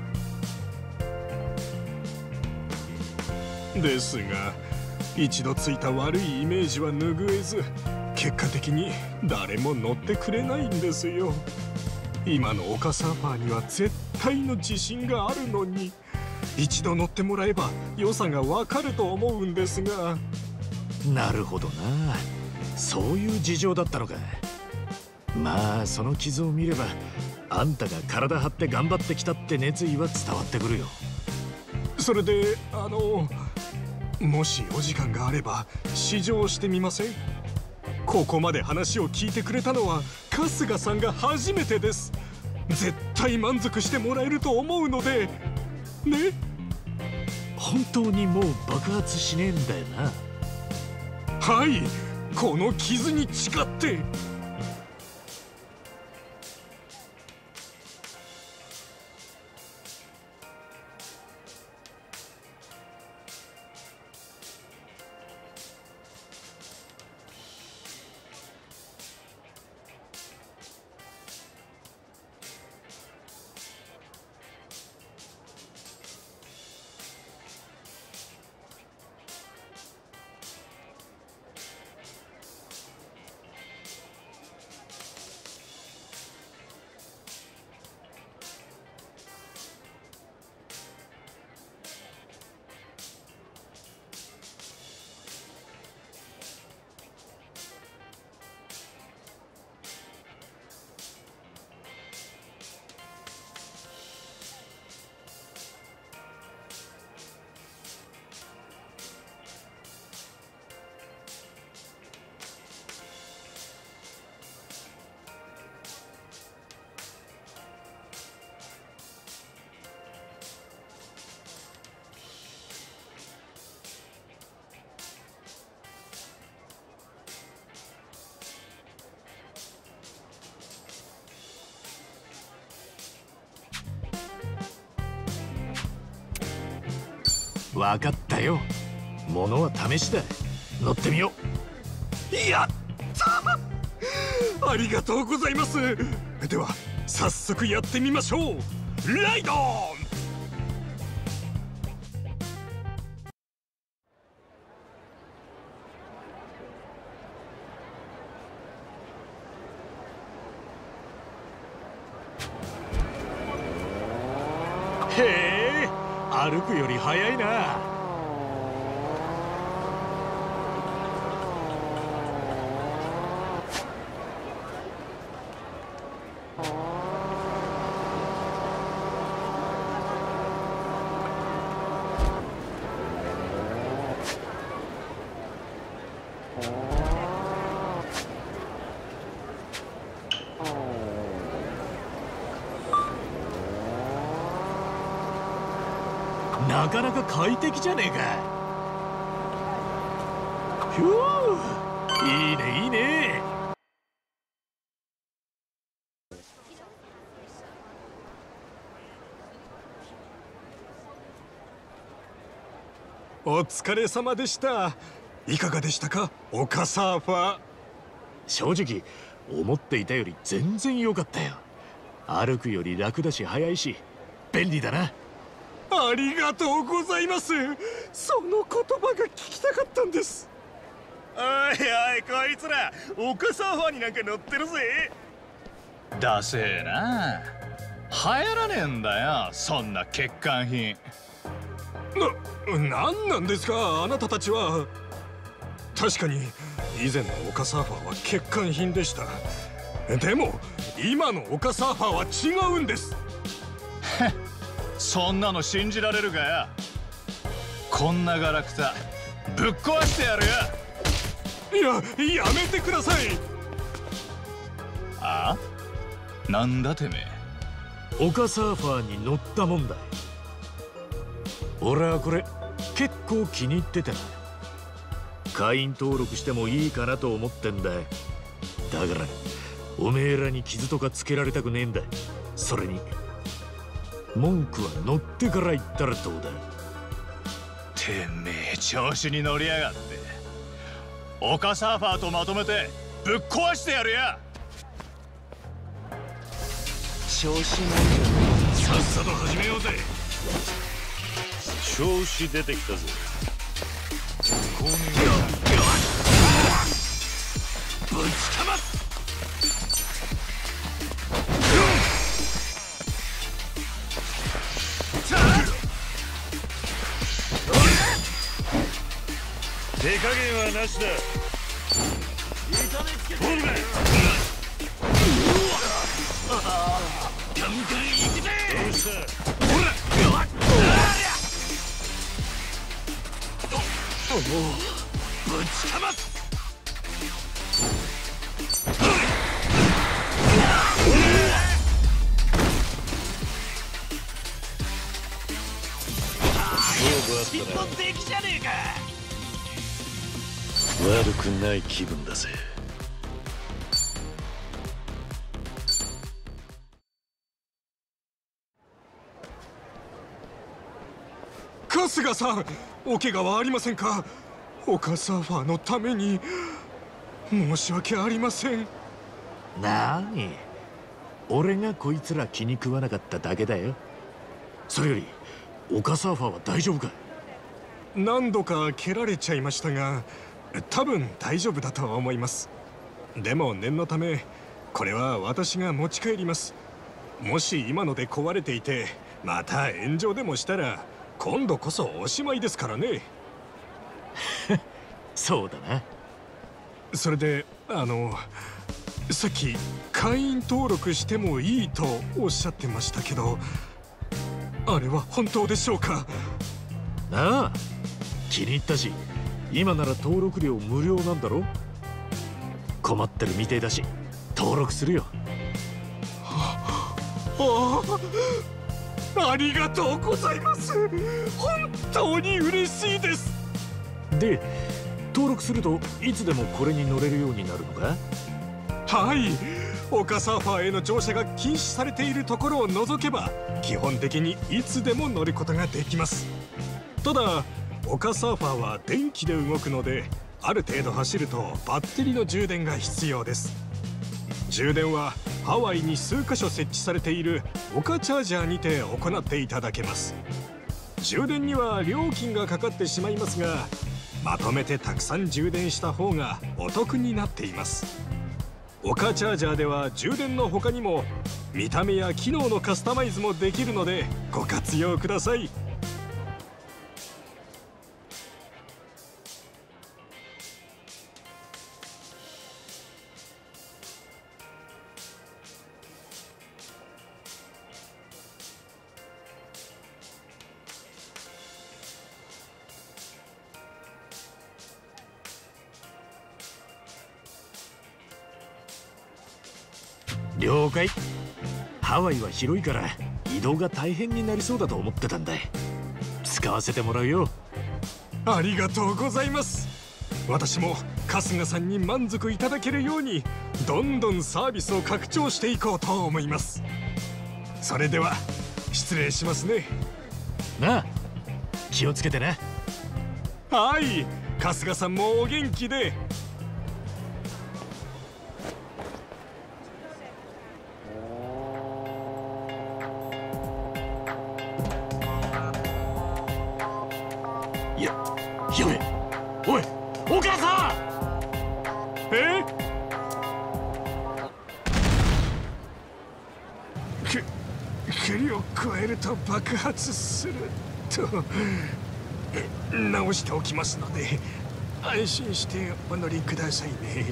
ですが一度ついた悪いイメージは拭えず、結果的に誰も乗ってくれないんですよ。今のオカサーファーには絶対の自信があるのに、一度乗ってもらえば良さがわかると思うんですが。 なるほどな、そういう事情だったのか。まあその傷を見ればあんたが体張って頑張ってきたって熱意は伝わってくるよ。 それであのもしお時間があれば試乗してみません？ここまで話を聞いてくれたのは春日さんが初めてです。絶対満足してもらえると思うのでね。 本当にもう爆発しねえんだよな。 はい、この傷に誓って。 分かったよ。ものは試しだ。乗ってみよう。 やったありがとうございます。では早速やってみましょう。ライドオン。 へえ、歩くより速いな。なかなか快適じゃねえか。ひゅー、いいねいいね。 お疲れ様でした。いかがでしたか、オカサーファー。 正直思っていたより全然良かったよ。歩くより楽だし速いし便利だな。 ありがとうございます。その言葉が聞きたかったんです。 おいおい、こいつらオカサーファーになんか乗ってるぜ。ダセえな。流行らねえんだよ、そんな欠陥品。 な、なんなんですかあなたたちは。確かに以前のオカサーファーは欠陥品でした。でも今のオカサーファーは違うんです。 そんなの信じられるかよ。こんなガラクタぶっ壊してやるよ。 いや、やめてください。 あ？なんだてめえ。 オカサーファーに乗ったもんだ。俺はこれ結構気に入ってたな。会員登録してもいいかなと思ってんだ。だからおめえらに傷とかつけられたくねえんだ。それに文句は乗ってから言ったらどうだ。 てめえ調子に乗りやがって。オカサーファーとまとめてぶっ壊してやるや。 調子乗りさっさと始めようぜ。 調子出てきたぜ。 ぶちかます。 手加減はなしだ。ボールだ。ガンガン行くぜ。どうした。ほら。おお、ぶちかます。 一本的じゃねえか。 悪くない気分だぜ。 春日さん、お怪我はありませんか？オカサーファーのために申し訳ありません。 なーに、俺がこいつら気に食わなかっただけだよ。それよりオカサーファーは大丈夫か？ 何度か蹴られちゃいましたが、多分大丈夫だと思います。でも念のためこれは私が持ち帰ります。もし今ので壊れていてまた炎上でもしたら今度こそおしまいですからね。 そうだな。 それであのさっき会員登録してもいいとおっしゃってましたけど、あれは本当でしょうか？ なあ、気に入ったし今なら登録料無料なんだろ。困ってるみてえだし登録するよ。 ああ、ありがとうございます。本当に嬉しいです。 で、登録するといつでもこれに乗れるようになるのか？ はい、オカサーファーへの乗車が禁止されているところを除けば基本的にいつでも乗ることができます。ただオカサーファーは電気で動くので、ある程度走るとバッテリーの充電が必要です。充電はハワイに数カ所設置されているオカチャージャーにて行っていただけます。充電には料金がかかってしまいますが、まとめてたくさん充電した方がお得になっています。オカチャージャーでは充電の他にも見た目や機能のカスタマイズもできるのでご活用ください。 了解。ハワイは広いから移動が大変になりそうだと思ってたんだ。使わせてもらうよ。 ありがとうございます。私も春日さんに満足いただけるようにどんどんサービスを拡張していこうと思います。それでは失礼しますね。 なあ、気をつけてな。 はい、春日さんもお元気で。 や、やべ、おい、お母さん。 え？く、栗を加えると爆発すると直しておきますので安心してお乗りくださいね。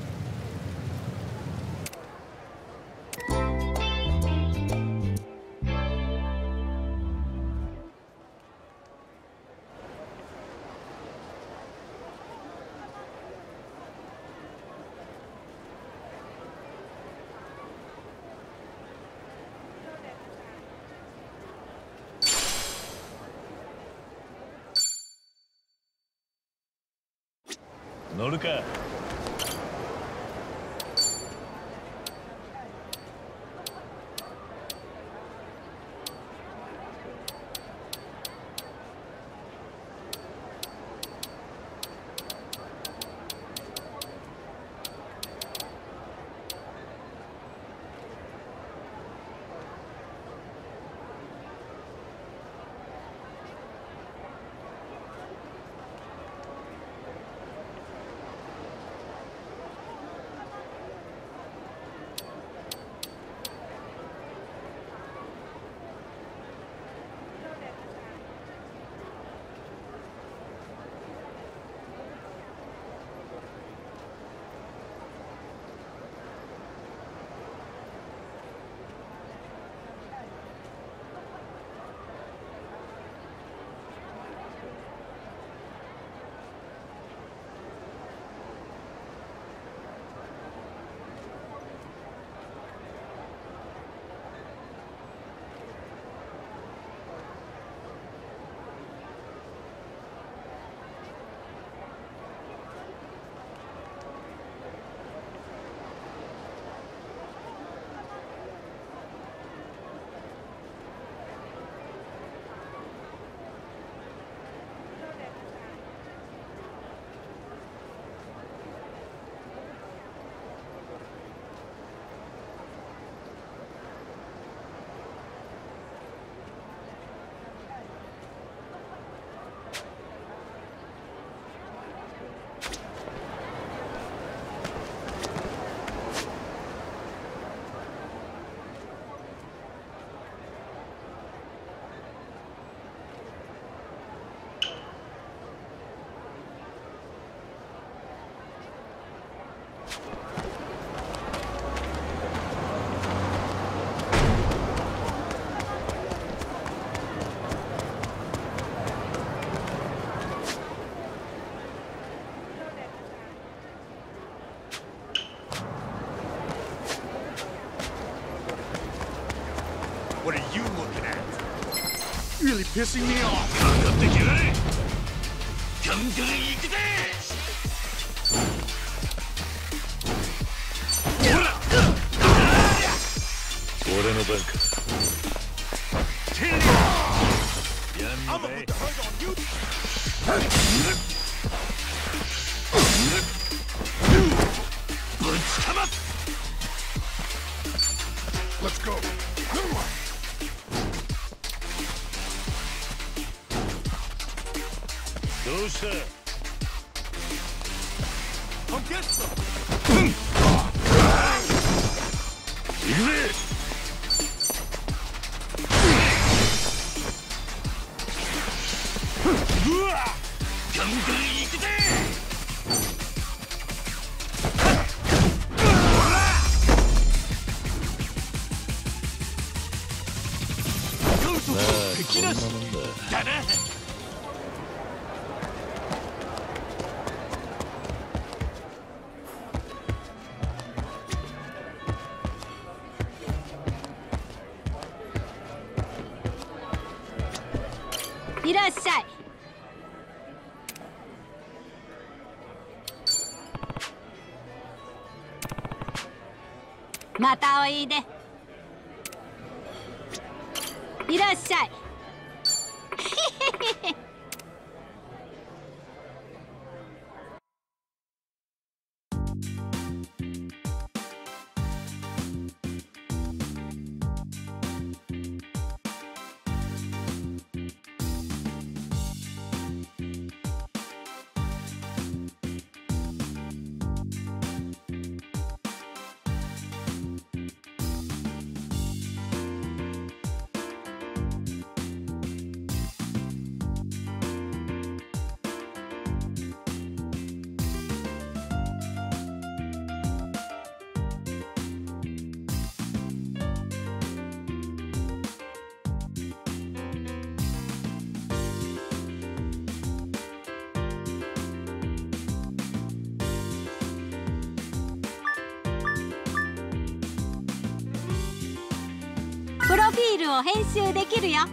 乗るか。 What are you looking at? Really pissing me off. かかってきやがれ。ガンガン行くぜ。ほら。俺の番か。 I'm gonna put the hurt on you. Let's go. Go, sir. Come get some. 行くぜ。ガンガン行くぜ。 敵なしだな。 いらっしゃい。またおいで。いらっしゃい。プロフィールを編集できるよ。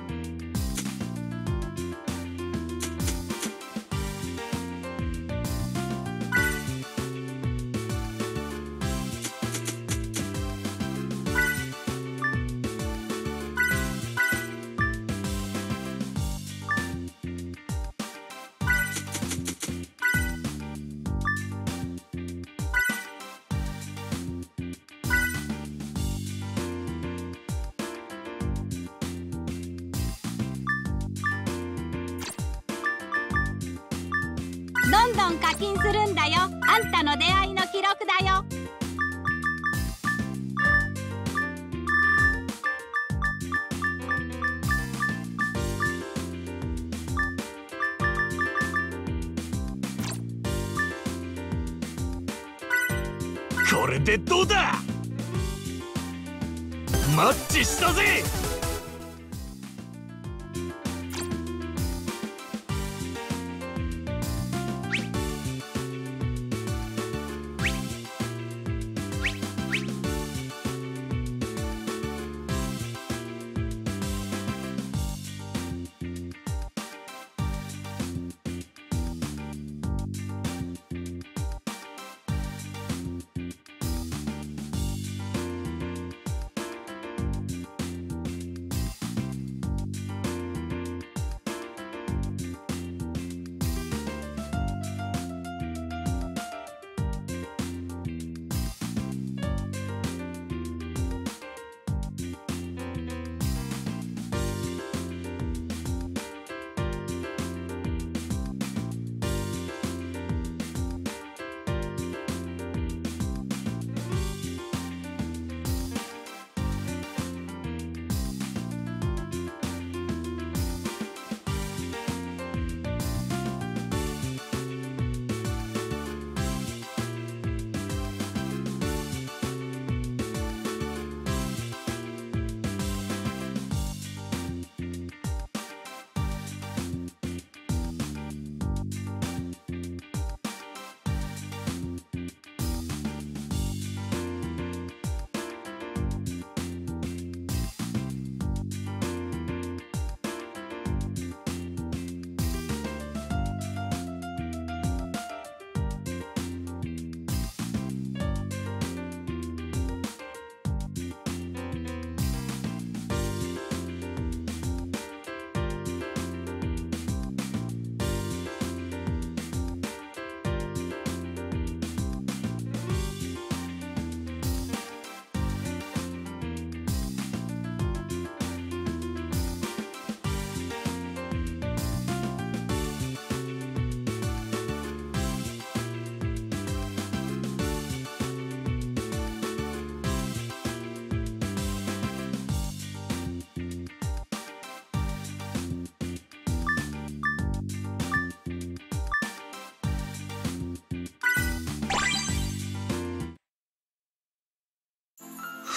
どんどん課金するんだよ。あんたの出会いの記録だよ。 これでどうだ。マッチしたぜ。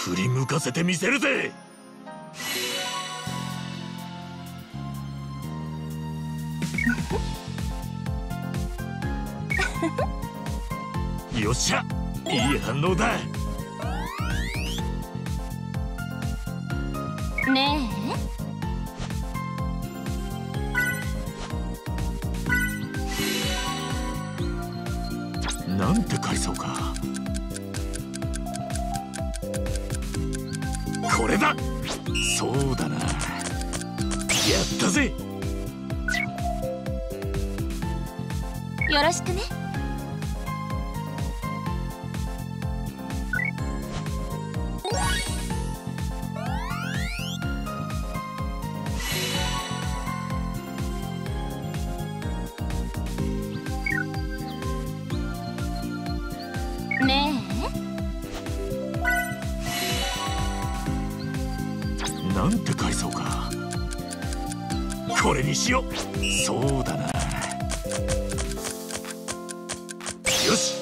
振り向かせてみせるぜ。よっしゃ、いい反応だ。 ねえ、なんて返そうか。これだ。そうだな、やったぜ。 え、よろしくね。ねえ、なんて返そうか。これにしよう。そうだな、よし。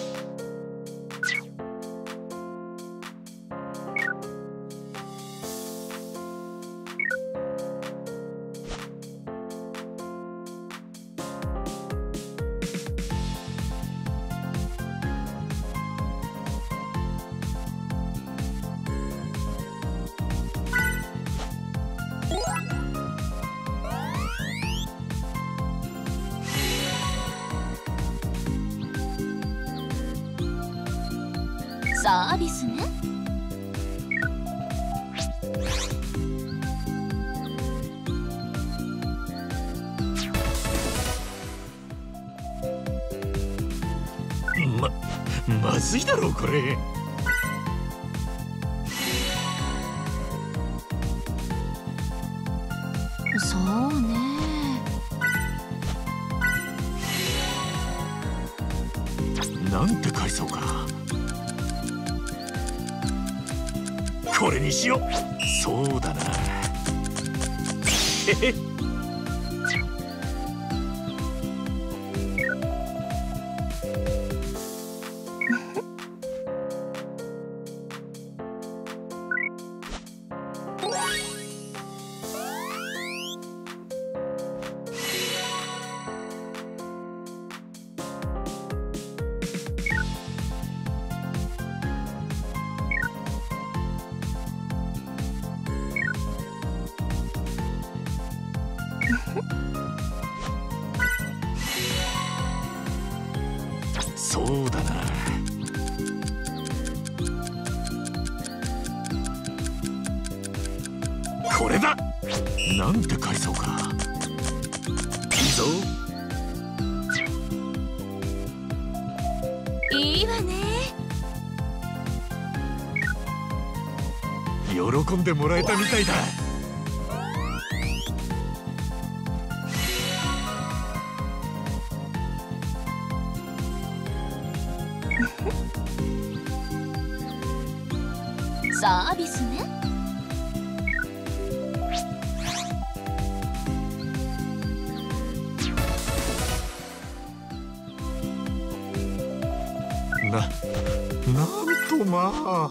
サービスね。 ま、まずいだろこれ。 そうね。 なんて返そうか。これにしよう。そうだな。へへ。そうだな。これだ。なんて返そうか。いいぞ。 いいわね。 喜んでもらえたみたいだ。 サービスね。 な、なんとまあ。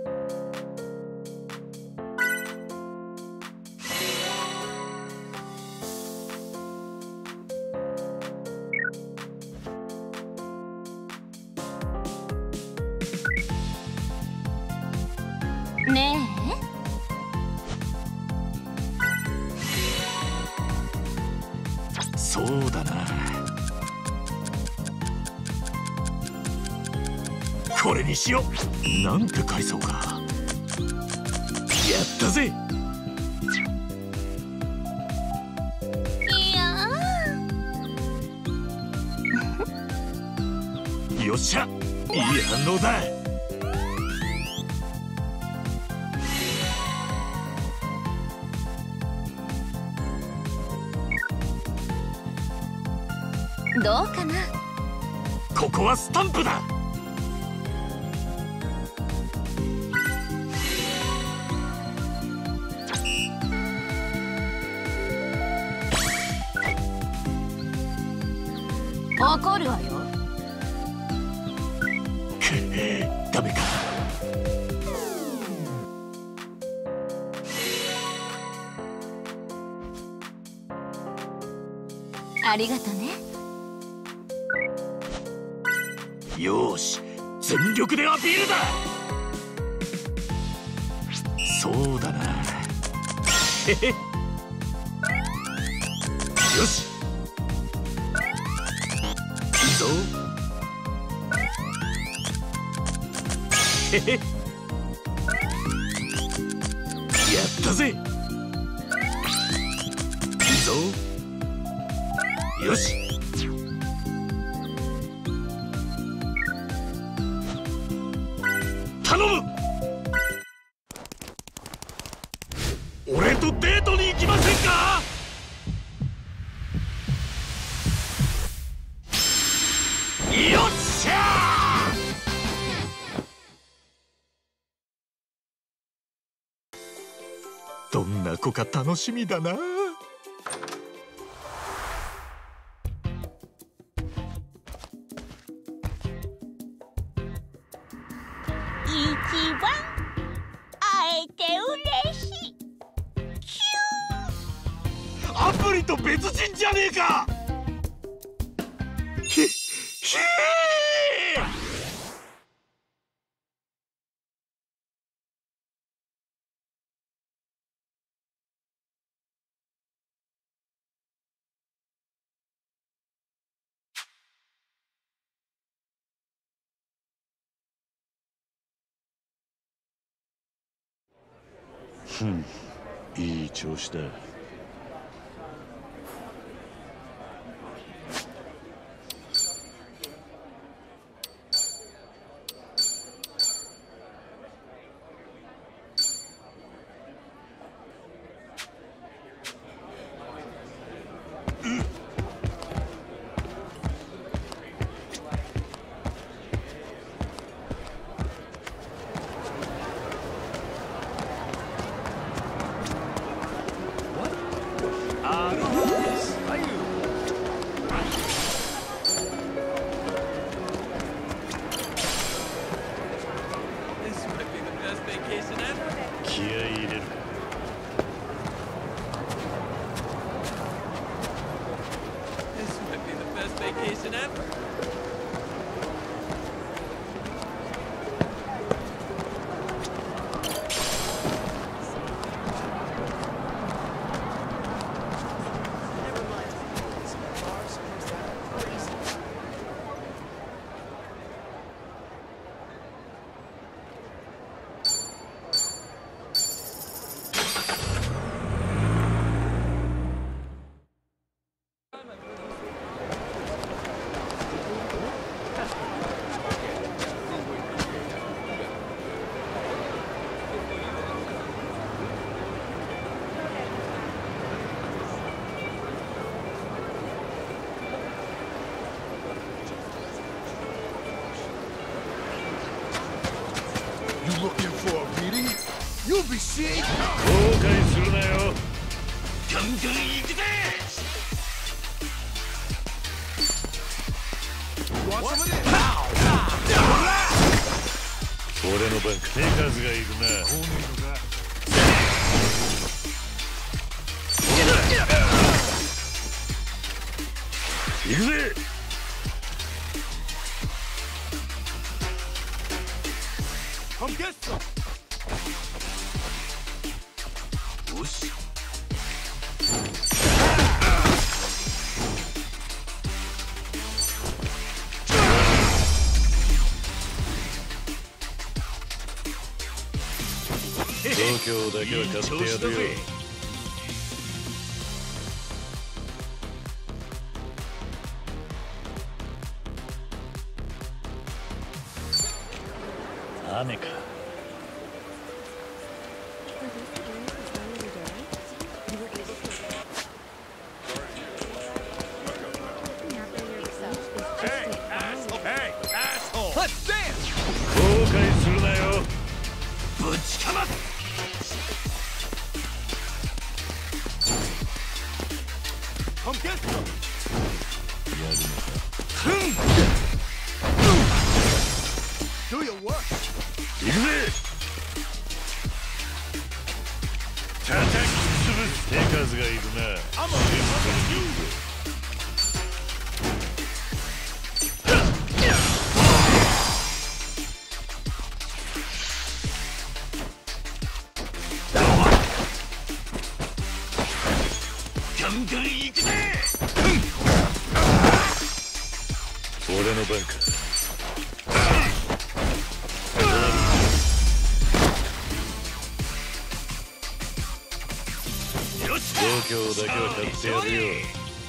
ねえ、そうだな。これにしよう。なんて返そうか。やったぜ。 いやーよっしゃ、いい反応だ。 どうかな。 ここはスタンプだ。 怒るわよ。 ダメか。 ありがとね。 よーし、全力でアピールだ。そうだな。へへ。よし、いいぞ。へへ。やったぜ。いいぞ。よし。頼む。俺とデートに行きませんか。よっしゃー。どんな子か楽しみだな。アプリと別人じゃねえか。ひ、ひふん、いい調子だ。気合い入れるか。 This might be the best vacation ever. You looking for a meeting? You'll be seeing. 後悔するなよ。ガンガン行くぜ。俺の番か。手数がいるな。行くぜ。Come get some. よし。東京だけは買ってやるよ。雨か。後悔するなよ。ぶちかます。やるのか。Do your work. 行くぜ。叩き潰す手数がいるな。 ガンガン行くぜ。俺の番か。度胸だけは買ってやるよ。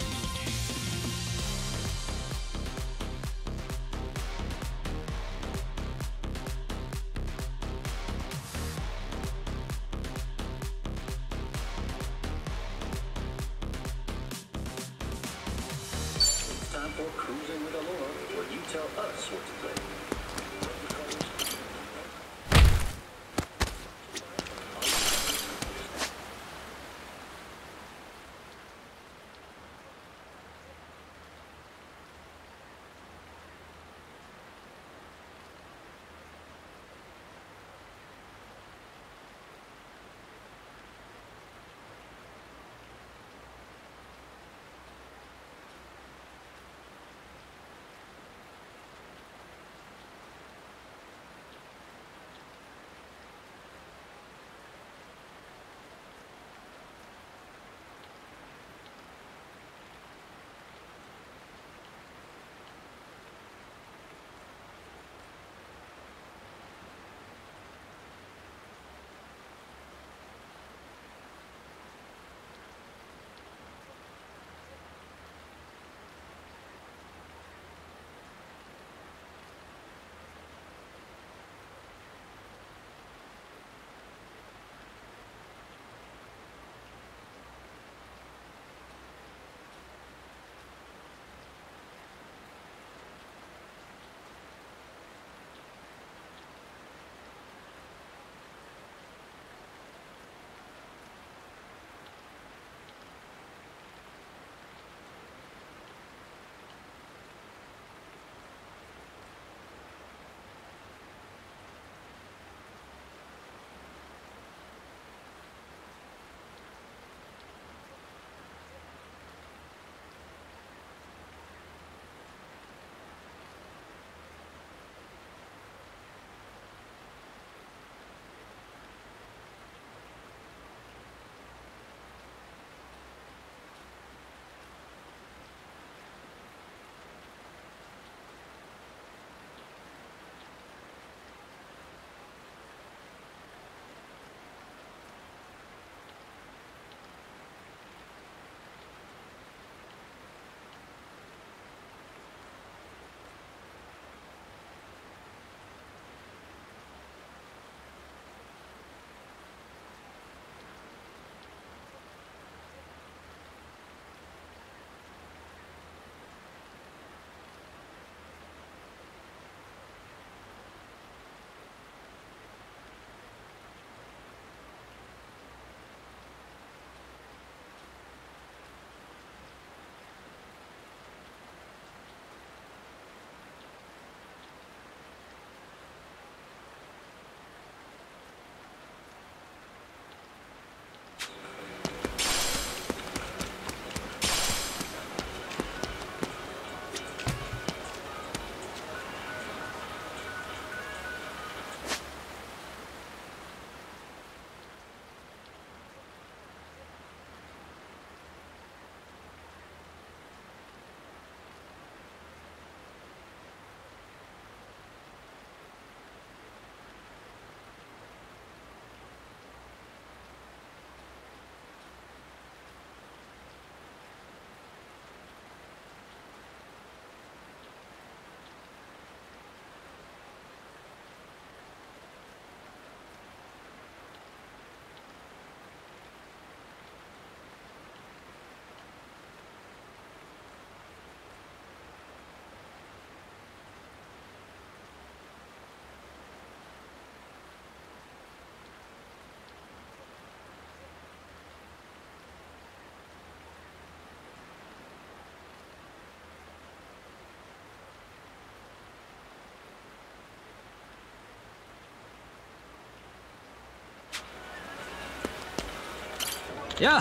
やあ。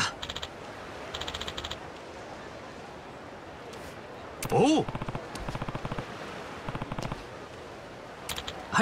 おう。 はい。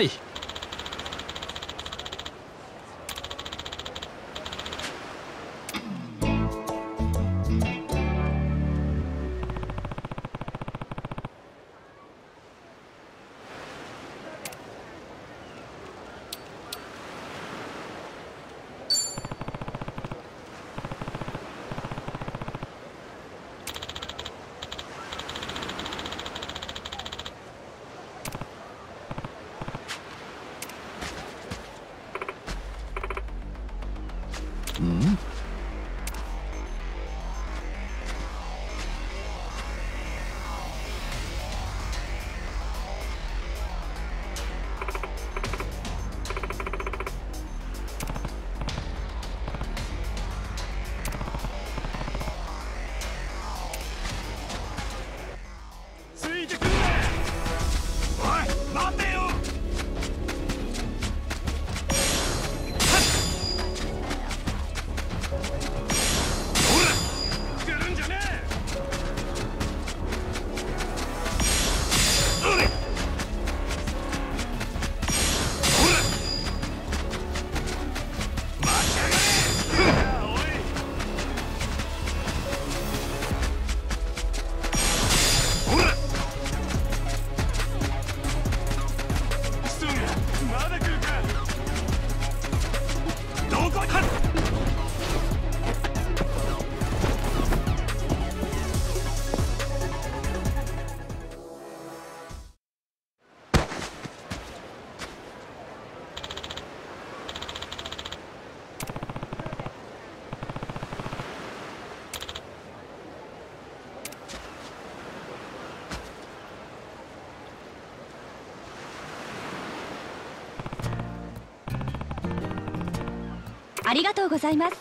りがとうございます。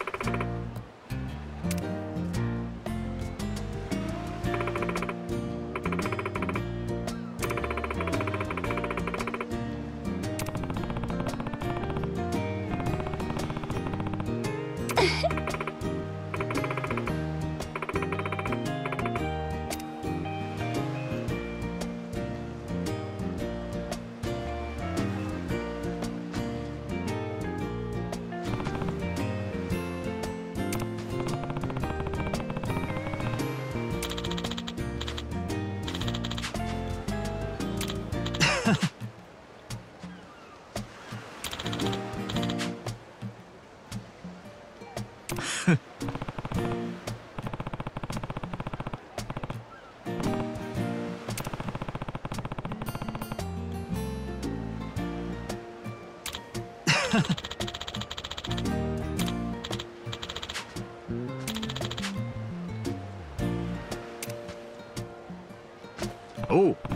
おう。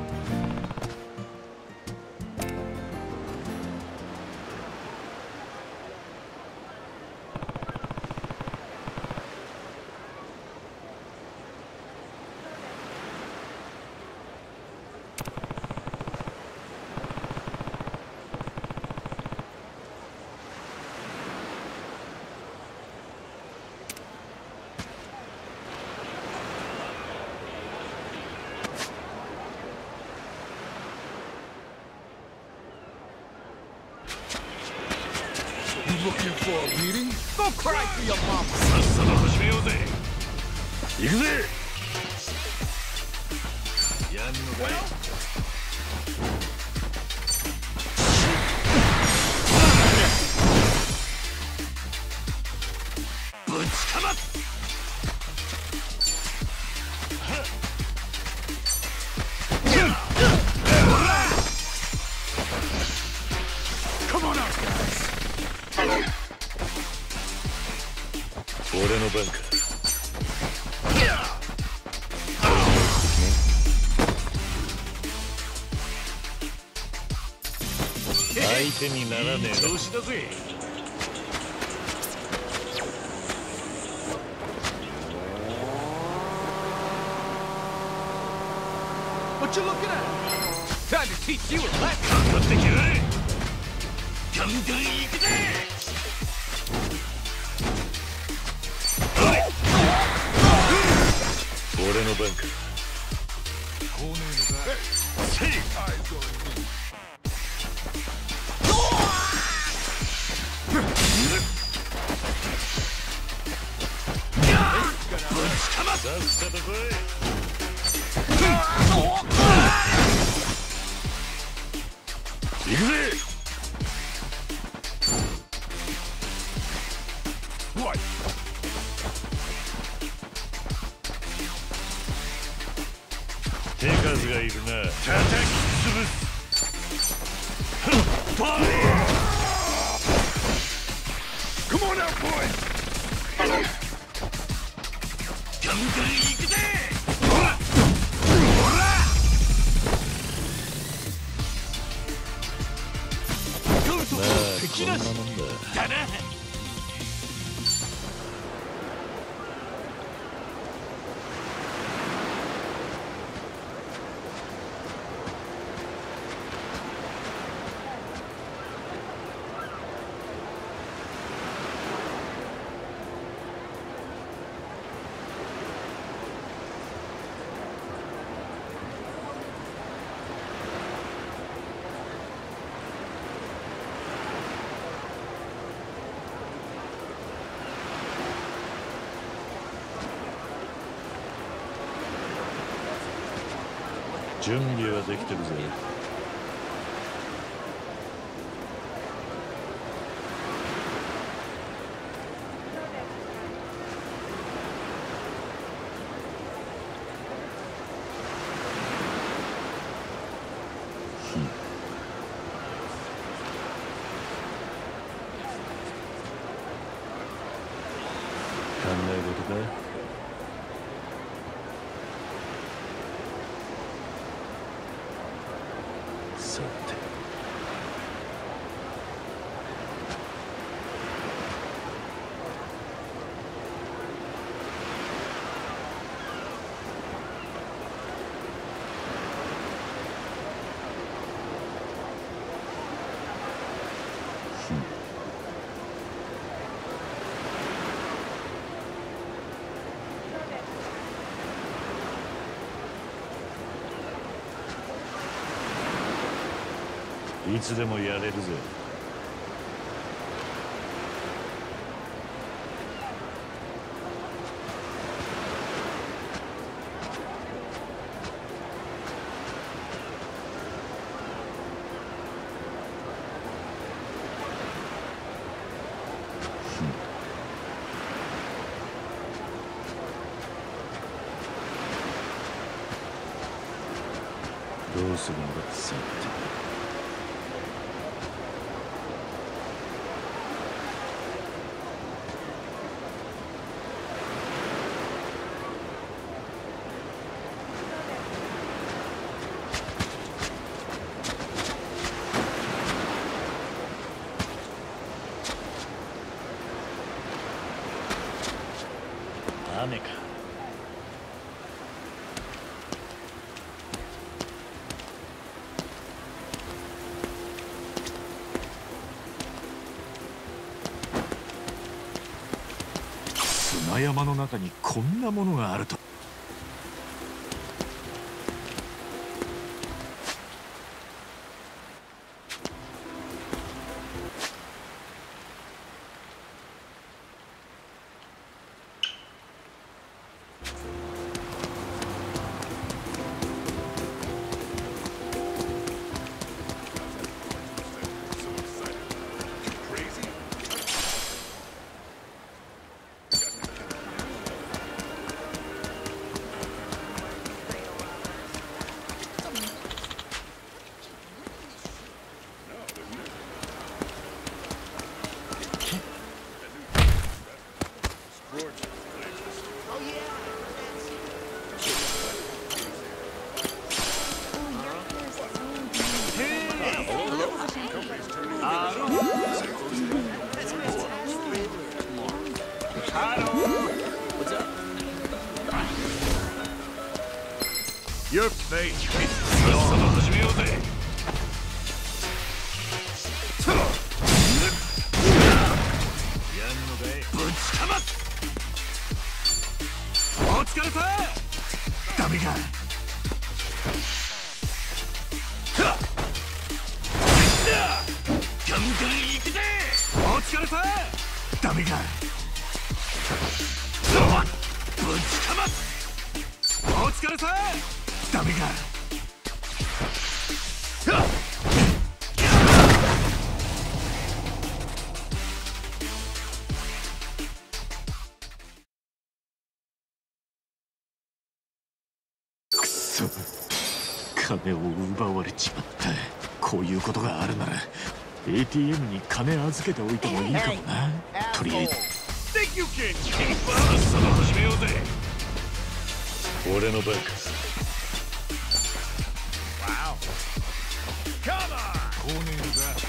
Looking for a meeting? Go cry for your mama. さっさと始めようぜ。行くぜ。やんのかい。ぶちかまっ。Come on out, guys. 俺の番か。相手にならねえ調子だぜ。 What you looking at? Time to teach you a lesson. かかってきやれ。ガンガン行くぜ。俺の番か。こうねえのか。せい。ぶちかまっ。さっさと来い。行くぜ。手数がいるな。叩き潰す。Come on out, boy. ガンガン行くぜ。ほら。ほら。まあこんなもんだ。だな。準備はできてるぜ。考え事か。さていつでもやれるぜ。どうするんださて。雨か。 砂山の中にこんなものがあると。 Your face. さっさと始めようぜ。やんのかい。ぶちかまっ。お疲れさ。ダメか。ガンガン行くぜ。お疲れさ。ダメか。ぶちかまっ。お疲れさ。ダメか。 くそ、金を奪われちまった。こういうことがあるなら エーティーエム に金預けておいてもいいかもな。とりあえずさっさと始めようぜ。俺の番か。 後年だ。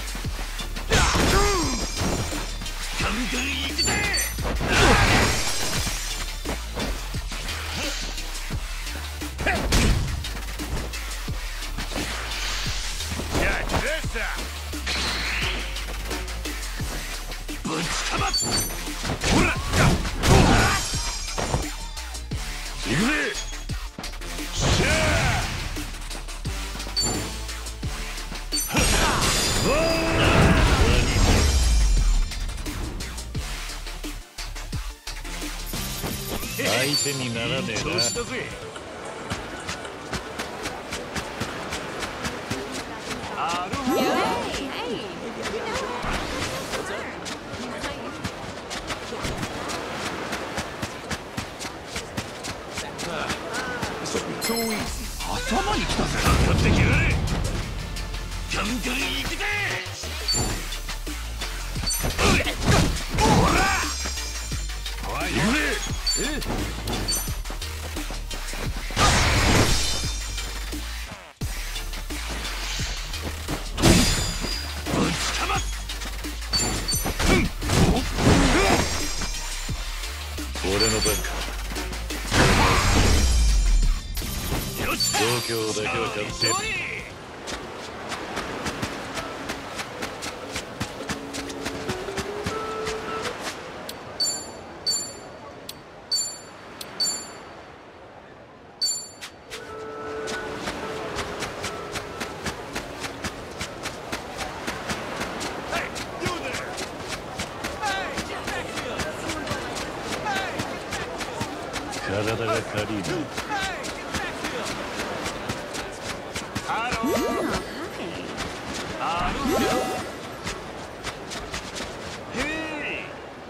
ガンガン行くぜ。ぶちかまっ。ほら行くぜ。しゃあ相手にならねえな。調子だぜ。アロハ。頭に来たぜ。かかってきやがれ。ガンガン行くぜ。ほら行くぜ。えぶちかまっ。俺の番か。状況だけは勝手。 体が軽いな。 ハロー。ハロー。へ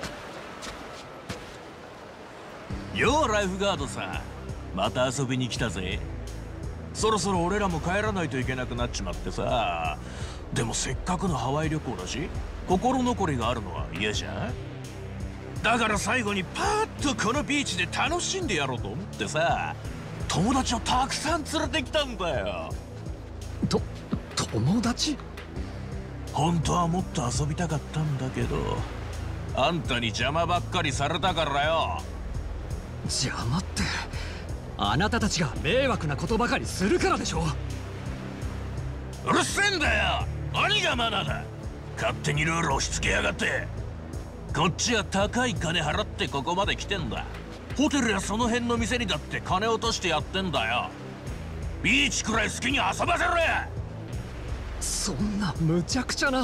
い。ようライフガードさん、また遊びに来たぜ。そろそろ俺らも帰らないといけなくなっちまってさ。でもせっかくのハワイ旅行だし、心残りがあるのは嫌じゃん。だから最後にパーッとこのビーチで楽しんでやろうと思ってさ、友達をたくさん連れてきたんだよ。 と友達？ 本当はもっと遊びたかったんだけど、あんたに邪魔ばっかりされたからよ。 邪魔って、あなたたちが迷惑なことばかりするからでしょ。 うるせえんだよ。何がマナーだ。勝手にルール押し付けやがって。こっちは高い金払ってここまで来てんだ。ホテルやその辺の店にだって金落としてやってんだよ。ビーチくらい好きに遊ばせろや。 そんな無茶苦茶な。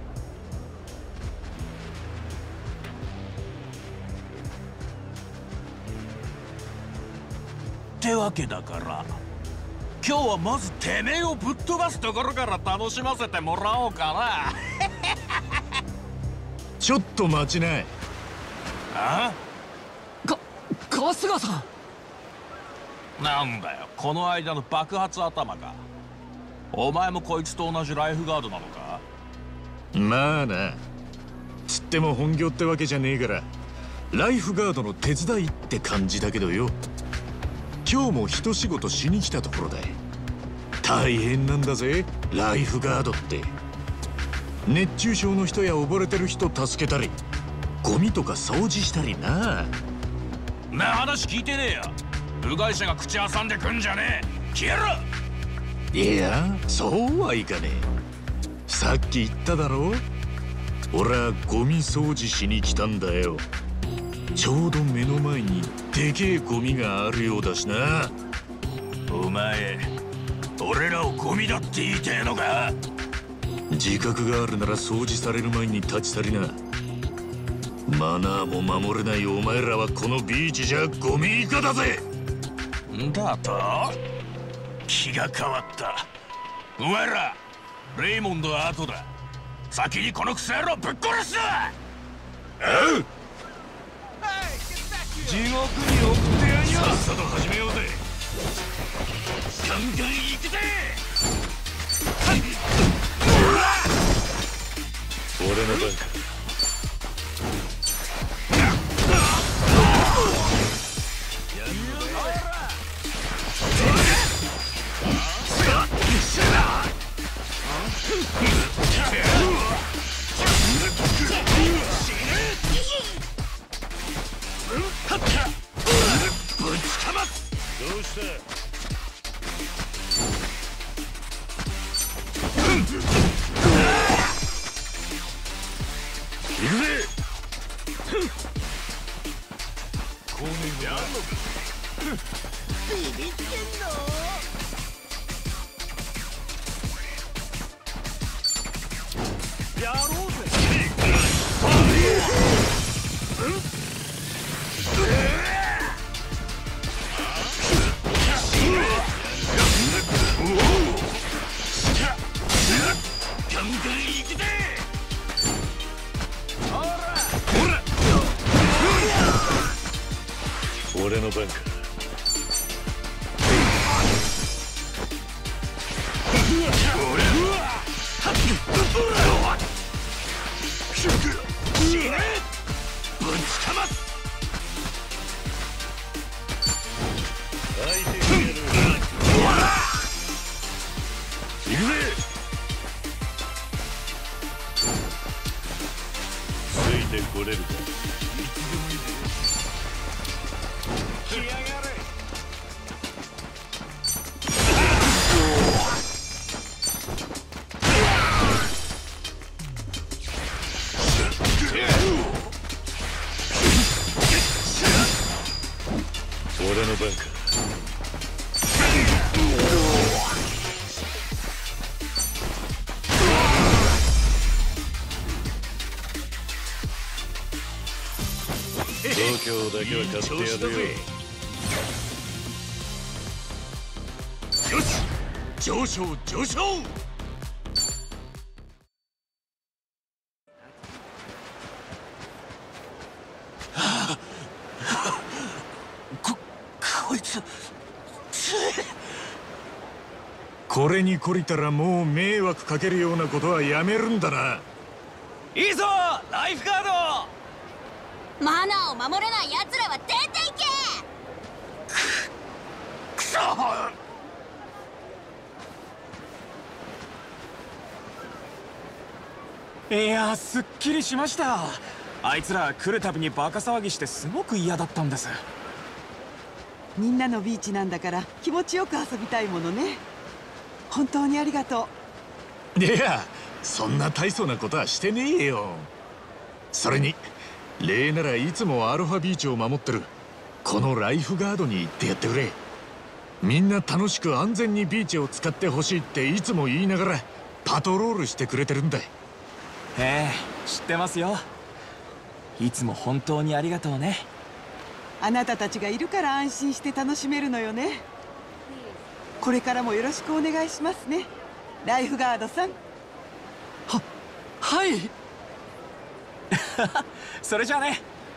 ってわけだから、今日はまずてめえをぶっ飛ばすところから楽しませてもらおうかな。 ちょっと待ちな。 あ？ か、春日さん。なんだよ、この間の爆発頭か。お前もこいつと同じライフガードなのか？ まあな。つっても本業ってわけじゃねえから、ライフガードの手伝いって感じだけどよ。今日も一仕事しに来たところだ。大変なんだぜ、ライフガードって。熱中症の人や溺れてる人助けたり、ゴミとか掃除したりな。 な話聞いてねえよ。部外者が口挟んでくんじゃねえ。消えろ。 いや、そうはいかねえ。さっき言っただろ、俺はゴミ掃除しに来たんだよ。ちょうど目の前にでけえゴミがあるようだしな。 お前、俺らをゴミだって言いてえのか？ 自覚があるなら掃除される前に立ち去りな。マナーも守れないお前らはこのビーチじゃゴミ以下だぜ。 んだと？気が変わった。お前ら、レイモンドは後だ。先にこのクソ野郎ぶっ殺すぞ。 おう。 地獄に送ってやるよ。さっさと始めようぜ。ガンガン行くぜ。 俺の番か。 ぶちかます。 どうした？ 行くぜ。 こういうやんのか。 ビビってんの？ やろうぜ。ガンガン行くぜ。 俺の番か。 死ね！ぶちかます。 相手にやる。 行くぜ。 ついてこれるか。 来やがれ。 俺の番か。度胸だけは買ってやるよ。 よし、上昇上昇。 ここいつこれに懲りたらもう迷惑かけるようなことはやめるんだな。 いいぞライフガード。 マナーを守れない奴らは出ていけ。 くそいや、すっきりしました。あいつら来るたびにバカ騒ぎしてすごく嫌だったんです。 みんなのビーチなんだから気持ちよく遊びたいものね。本当にありがとう。いや、そんな大層なことはしてねえよ。それに礼ならいつもアルファビーチを守ってるこのライフガードに言ってやってくれ。みんな楽しく安全にビーチを使ってほしいっていつも言いながらパトロールしてくれてるんだ。 ええ、知ってますよ。いつも本当にありがとうね。 う。あなたたちがいるから安心して楽しめるのよね。これからもよろしくお願いしますね、ライフガードさん。 は、はいそれじゃあね。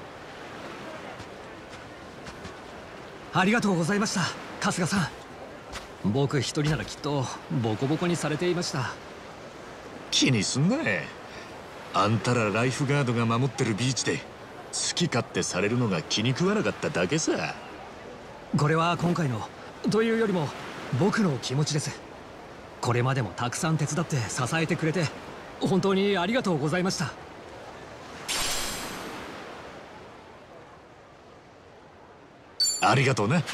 ありがとうございました春日さん。僕一人ならきっとボコボコにされていました。 気にすんな。あんたらライフガードが守ってるビーチで好き勝手されるのが気に食わなかっただけさ。 これは今回のというよりも僕の気持ちです。これまでもたくさん手伝って支えてくれて本当にありがとうございました。 ありがとうな。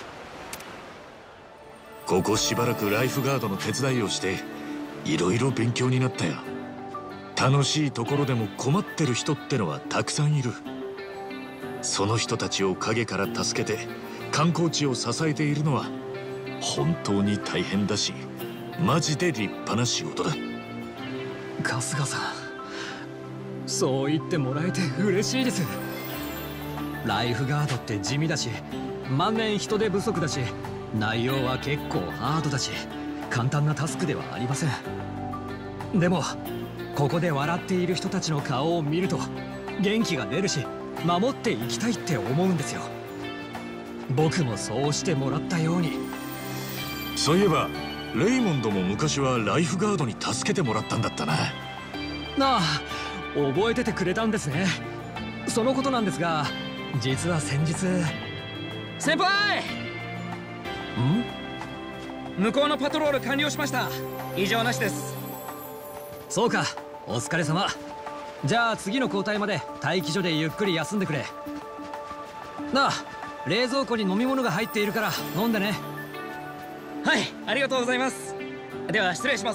ここしばらくライフガードの手伝いをしていろいろ勉強になったよ。楽しいところでも困ってる人ってのはたくさんいる。その人たちを陰から助けて観光地を支えているのは本当に大変だしマジで立派な仕事だ。 春日さん、そう言ってもらえて嬉しいです。ライフガードって地味だし万年人手不足だし内容は結構ハードだし簡単なタスクではありません。でもここで笑っている人たちの顔を見ると元気が出るし守っていきたいって思うんですよ。僕もそうしてもらったように。 そういえばレイモンドも昔はライフガードに助けてもらったんだったな。 ああ、覚えててくれたんですね。そのことなんですが実は先日。 先輩ん向こうのパトロール完了しました。異常なしです。 そうか、お疲れ様。じゃあ次の交代まで待機所でゆっくり休んでくれ。なあ、冷蔵庫に飲み物が入っているから飲んでね。 はい、ありがとうございます。では失礼します。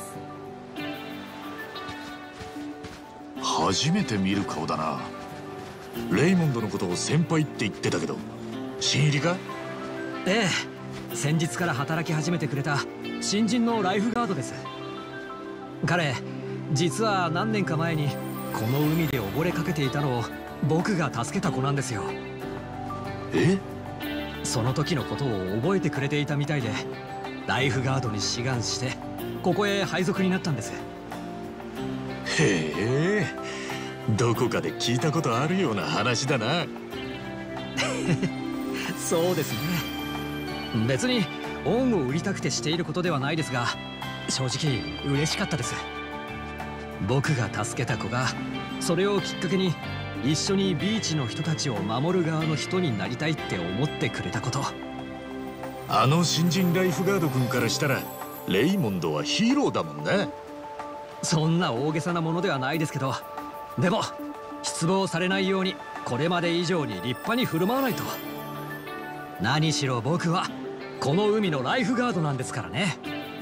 初めて見る顔だな。レイモンドのことを先輩って言ってたけど新入りか？ ええ、先日から働き始めてくれた新人のライフガードです。彼実は何年か前にこの海で溺れかけていたのを僕が助けた子なんですよ。 え？ その時のことを覚えてくれていたみたいでライフガードに志願してここへ配属になったんです。 へえ、どこかで聞いたことあるような話だな。 そうですね。別に恩を売りたくてしていることではないですが正直嬉しかったです。僕が助けた子がそれをきっかけに一緒にビーチの人たちを守る側の人になりたいって思ってくれたこと。 あの新人ライフガード君からしたらレイモンドはヒーローだもんな。 そんな大げさなものではないですけどでも失望されないようにこれまで以上に立派に振る舞わないと。何しろ僕はこの海のライフガードなんですからね。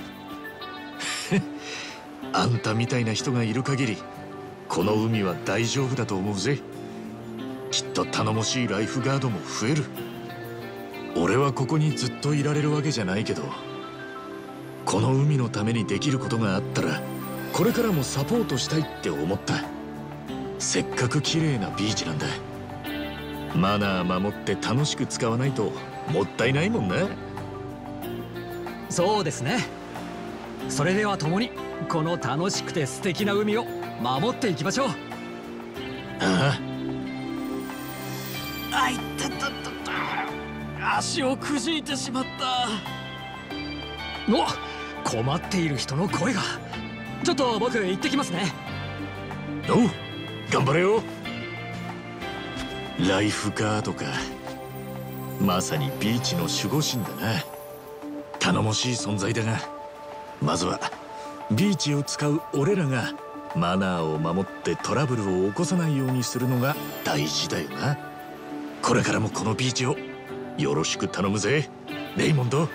あんたみたいな人がいる限りこの海は大丈夫だと思うぜ。きっと頼もしいライフガードも増える。俺はここにずっといられるわけじゃないけどこの海のためにできることがあったらこれからもサポートしたいって思った。せっかく綺麗なビーチなんだ。マナー守って楽しく使わないともったいないもんな。 そうですね。それでは共にこの楽しくて素敵な海を守っていきましょう。 ああ、あいたたたた、足をくじいてしまった。 お、困っている人の声が。ちょっと僕行ってきますね。 おう、頑張れよ。ライフガードか。まさにビーチの守護神だな。頼もしい存在だが、まずはビーチを使う俺らがマナーを守ってトラブルを起こさないようにするのが大事だよな。これからもこのビーチをよろしく頼むぜ、レイモンド。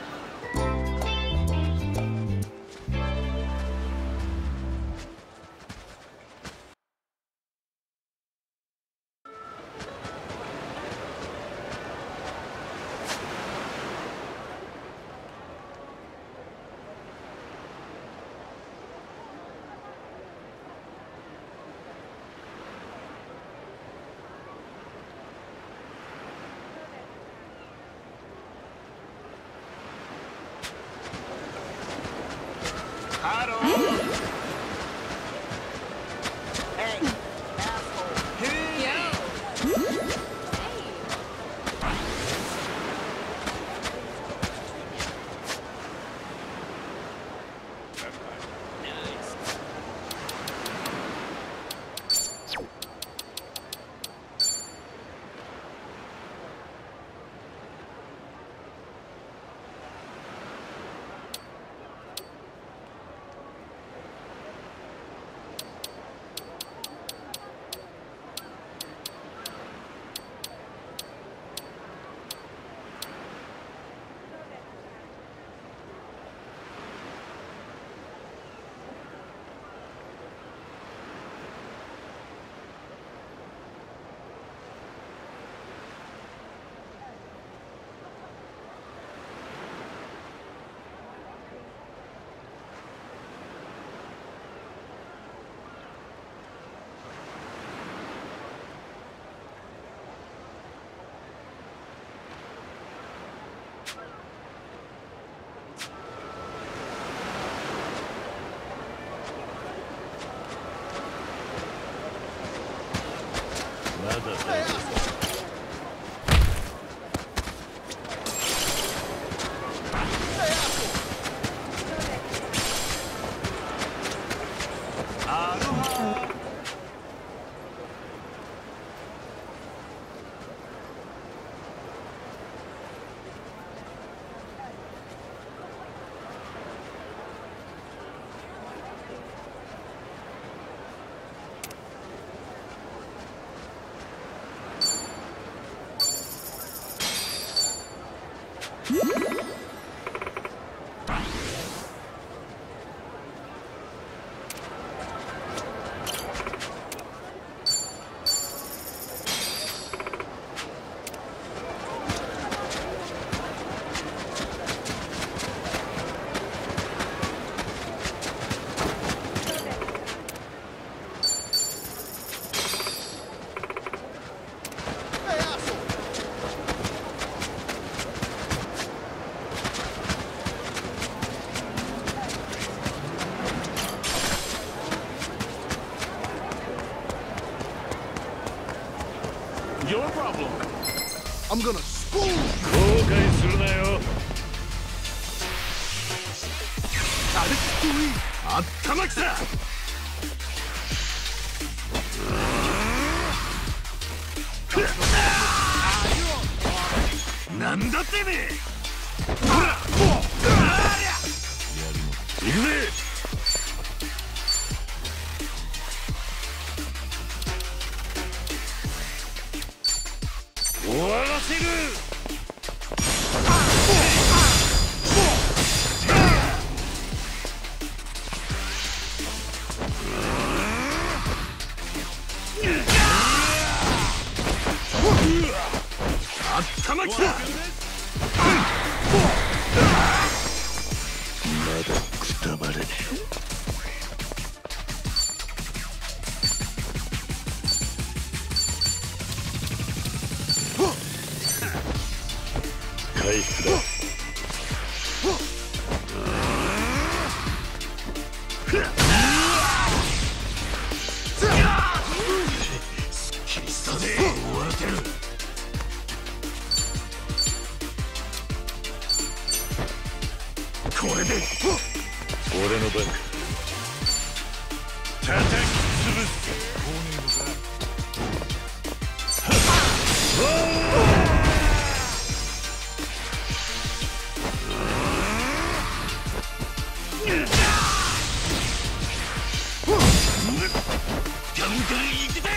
Your problem. I'm gonna school you. 後悔するなよ。あれっといい。あったまきた。なんだてめえ。ほら。行くぜ。終わらせる。あったまきた。まだくたばれねえ。回復だ。 これで俺の番か。叩き潰す。来ねえのか。ガンガン行くぜ。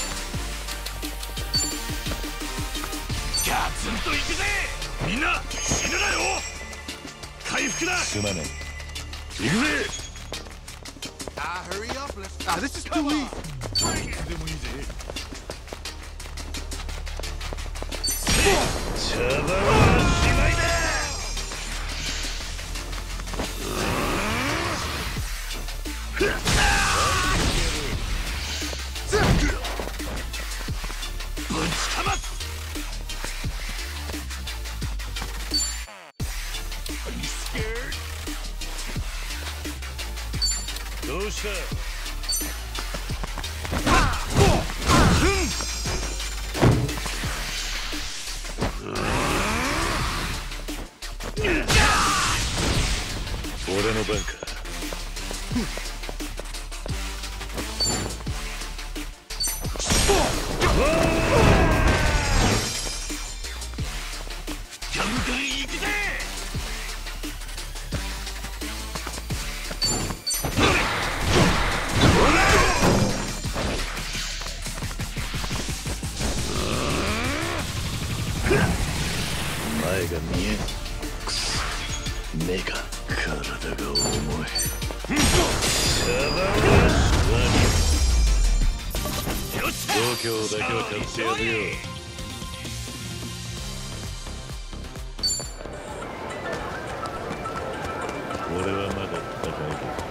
ガツンと行くぜ。みんな死ぬなよ。回復だ。すまない。行くぜ。 Ah, hurry up. Let's. Ah, this is too easy. でもいいぜ。茶番はしまいだ。ぶちかます。どうした。俺の番か。ガンガン行くぜ。前が見えん。くそ、目が体が重い。度胸だけは買ってやるよ。俺はまだ戦える。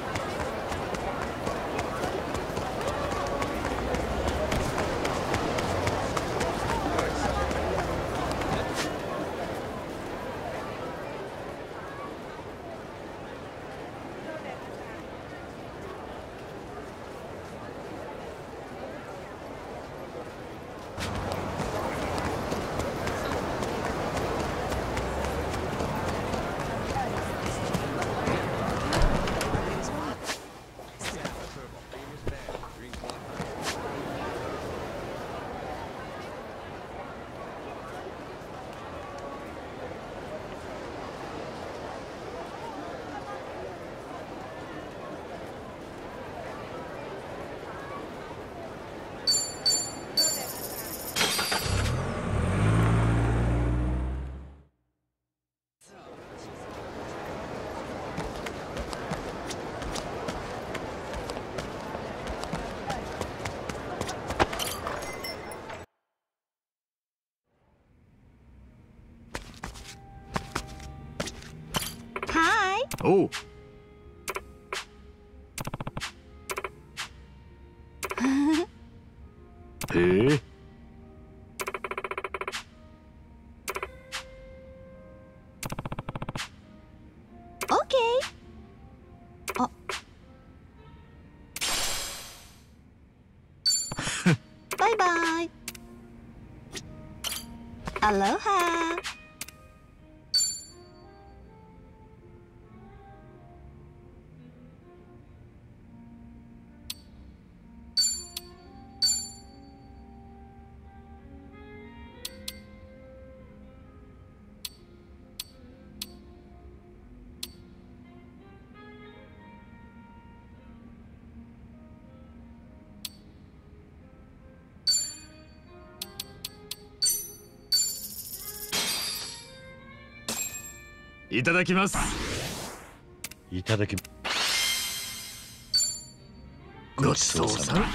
おう。へえ。 オッケー。あ。バイバイ。アロハ。 いただきます。 いただき。 ごちそうさま。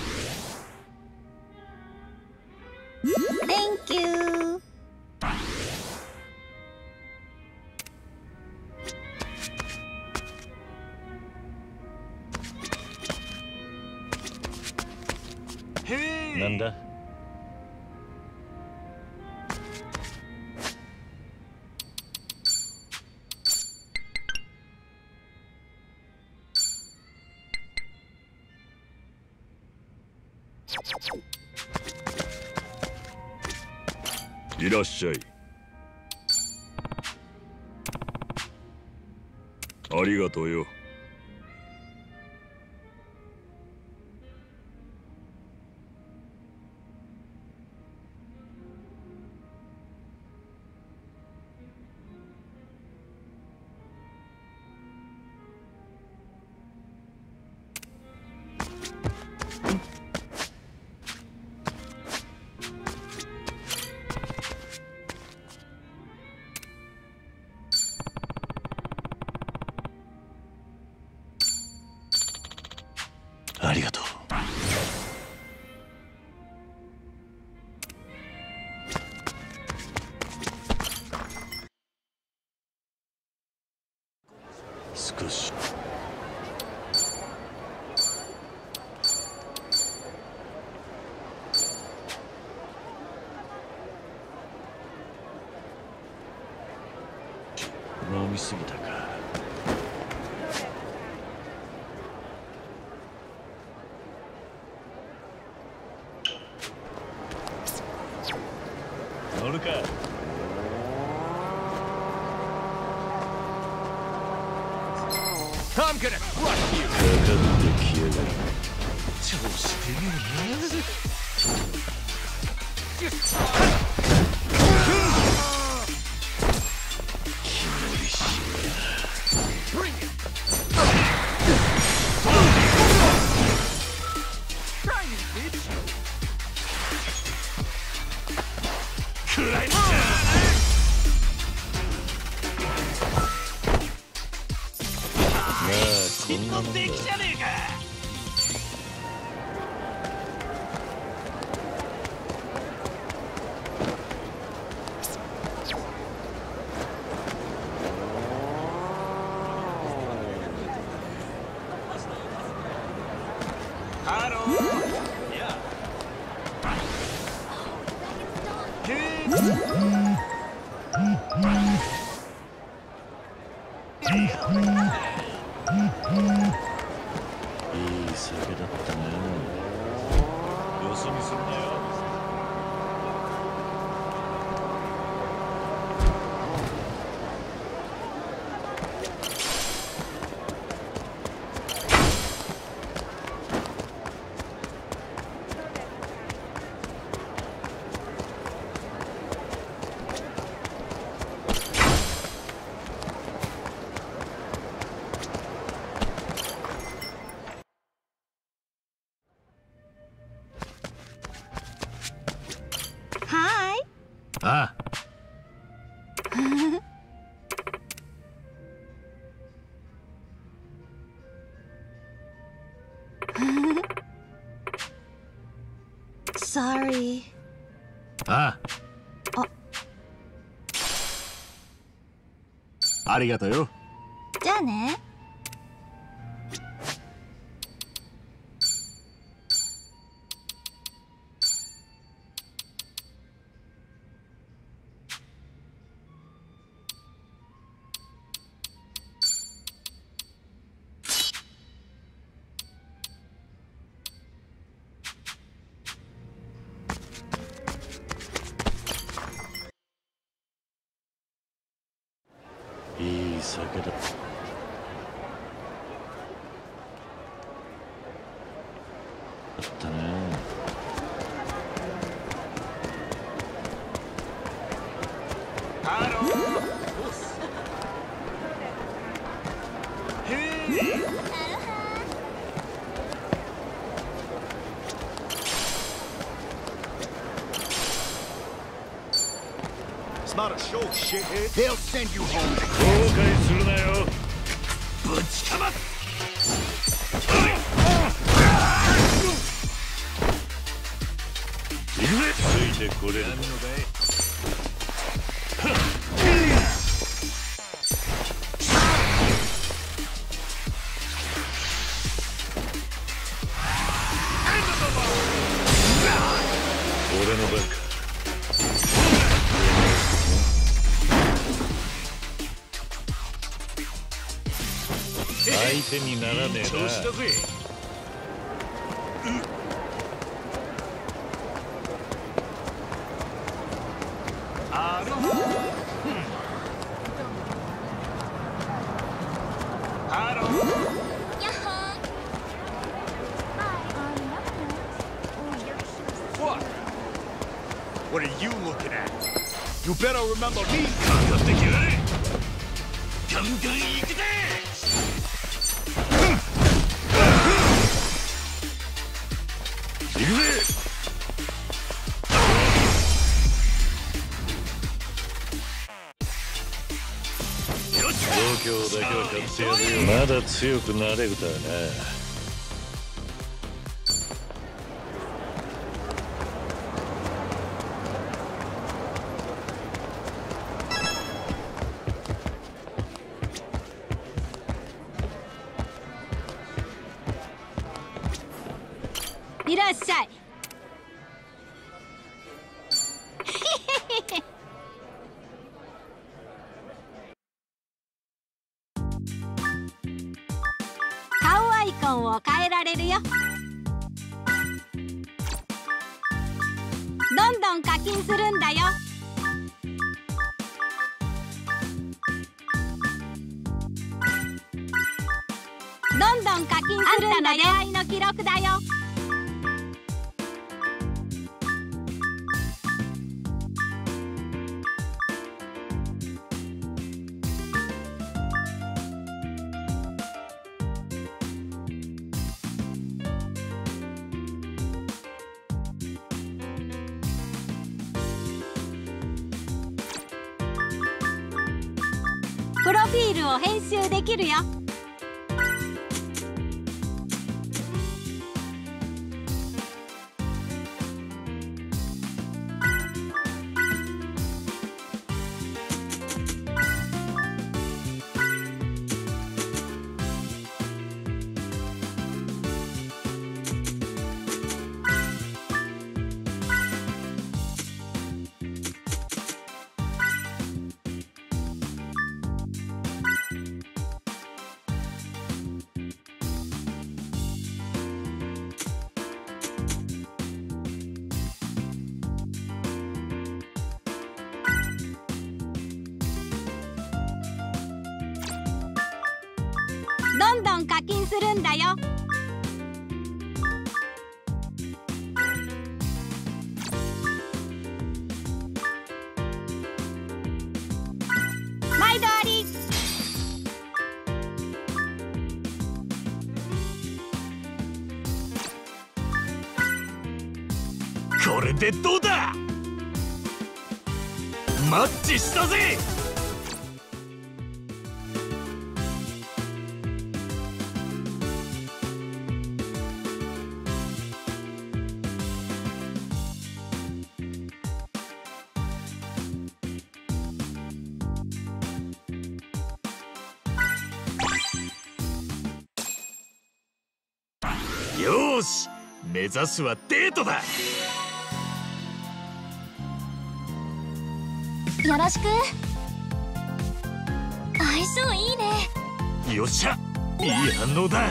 Thank you。 なんだ。いらっしゃい。 ありがとうよ。 ありがとう。少し飲みすぎたか。乗るか。 I'm gonna crush you. かかってきやがる。調子出るよね。気乗りしろや。 Try me, bitch. 食らいつく。こんな出来じゃねえか。ハロー。いや。いい酒だったな。よそ見すんなよ。ああ。 Sorry. ああ。ありがとうよ。 じゃあね。 いい酒だ。あったね。 ハロー。へえ。It's not a show, shithead. They'll send you home. 後悔するなよ。ぶちかます。行くぜ。ついてこれるのかい。俺の番か。相手にならねえな。調子だぜ。あの。 What? What are you looking at? You better remember me. かかってきやがれ。ガンガン行くぜ。行くぜ。 度胸だけは買ってやるよ。まだ強くなれるだな。 いらっしゃい。顔アイコンを変えられるよ。どんどん課金するんだよ。どんどん課金するんだよ。あんたの出会いの記録だよ。プロフィールを編集できるよ。どんどん課金するんだよ。毎度あり。 これでどうだ。マッチしたぜ。よーし、目指すはデートだ。 よろしく。相性いいね。 よっしゃ、いい反応だ。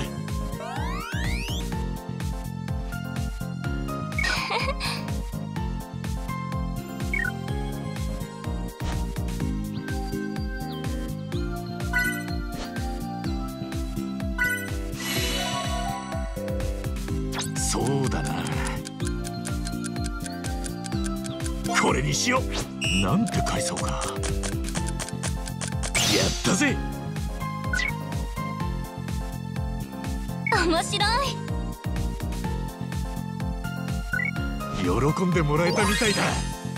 そうだな、これにしよう。なんて返そうか。やったぜ。 面白い。 喜んでもらえたみたいだ。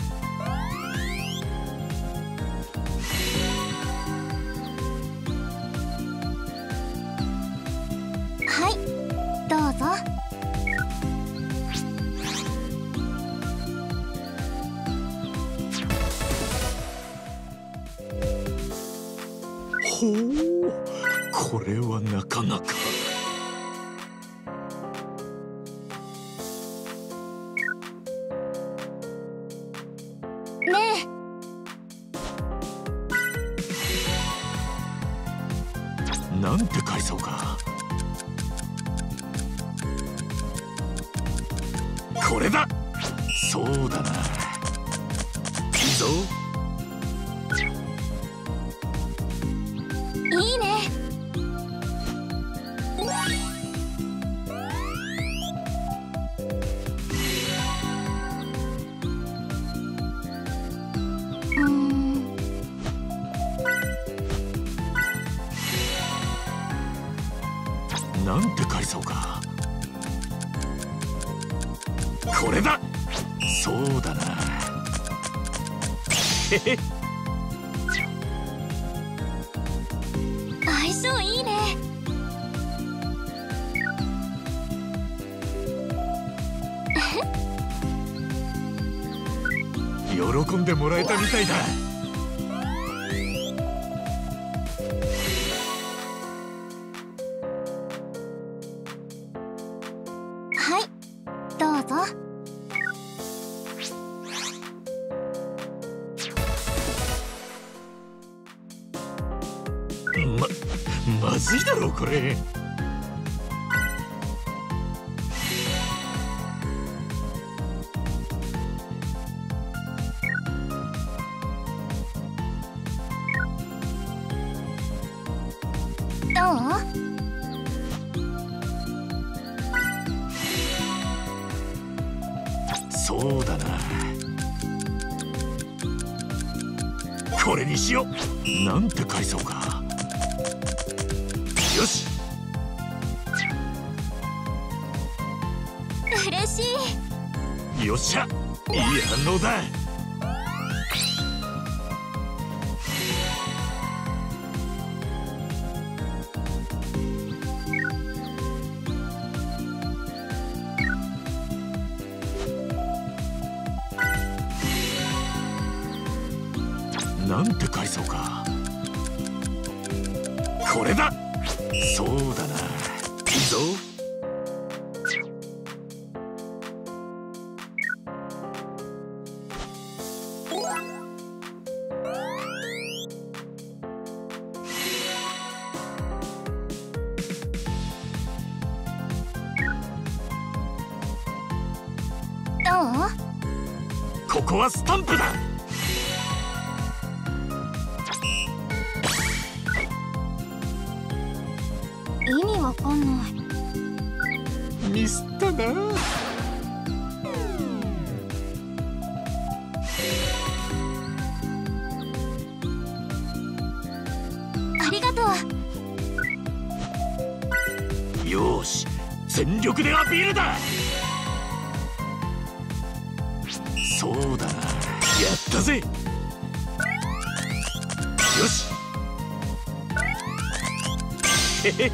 はい、どうぞ。 ほう、これはなかなか。 ねえ、なんて返そうか。これだ。そうだな、いいぞ。 いいね。 なんて返そうか。これだ。そうだな。へへ。 相性いいね。 喜んでもらえたみたいだ。 はい、どうぞ。 ま、まずいだろこれ。 どう？ そうだな。これにしよう。なんて返そうか。よし。 嬉しい。 よっしゃ、いい反応だ。なんて返そうか。これだ。そうだな。いいぞ。 どう？ ここはスタンプだ。 意味わかんない。 ミスったな。 ありがとう。 よし、全力でアピールだ。そうだな。やったぜ。よし。へへ。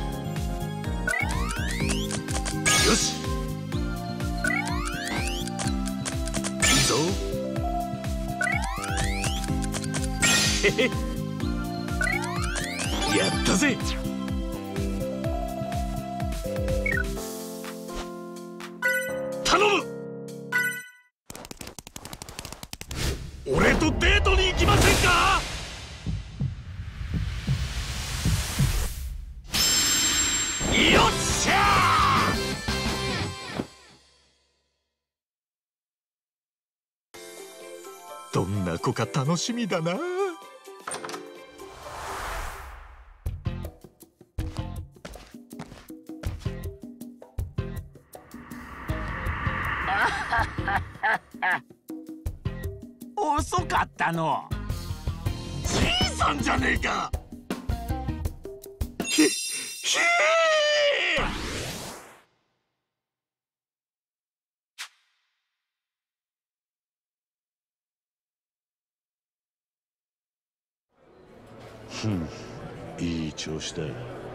よし。いいぞ。へへ。やったぜ。頼む。俺とデートに行きませんか。よっしゃー。どんな子か楽しみだな。 遅かったの。 じいさんじゃねえか。ひ、ひふん、いい調子だ。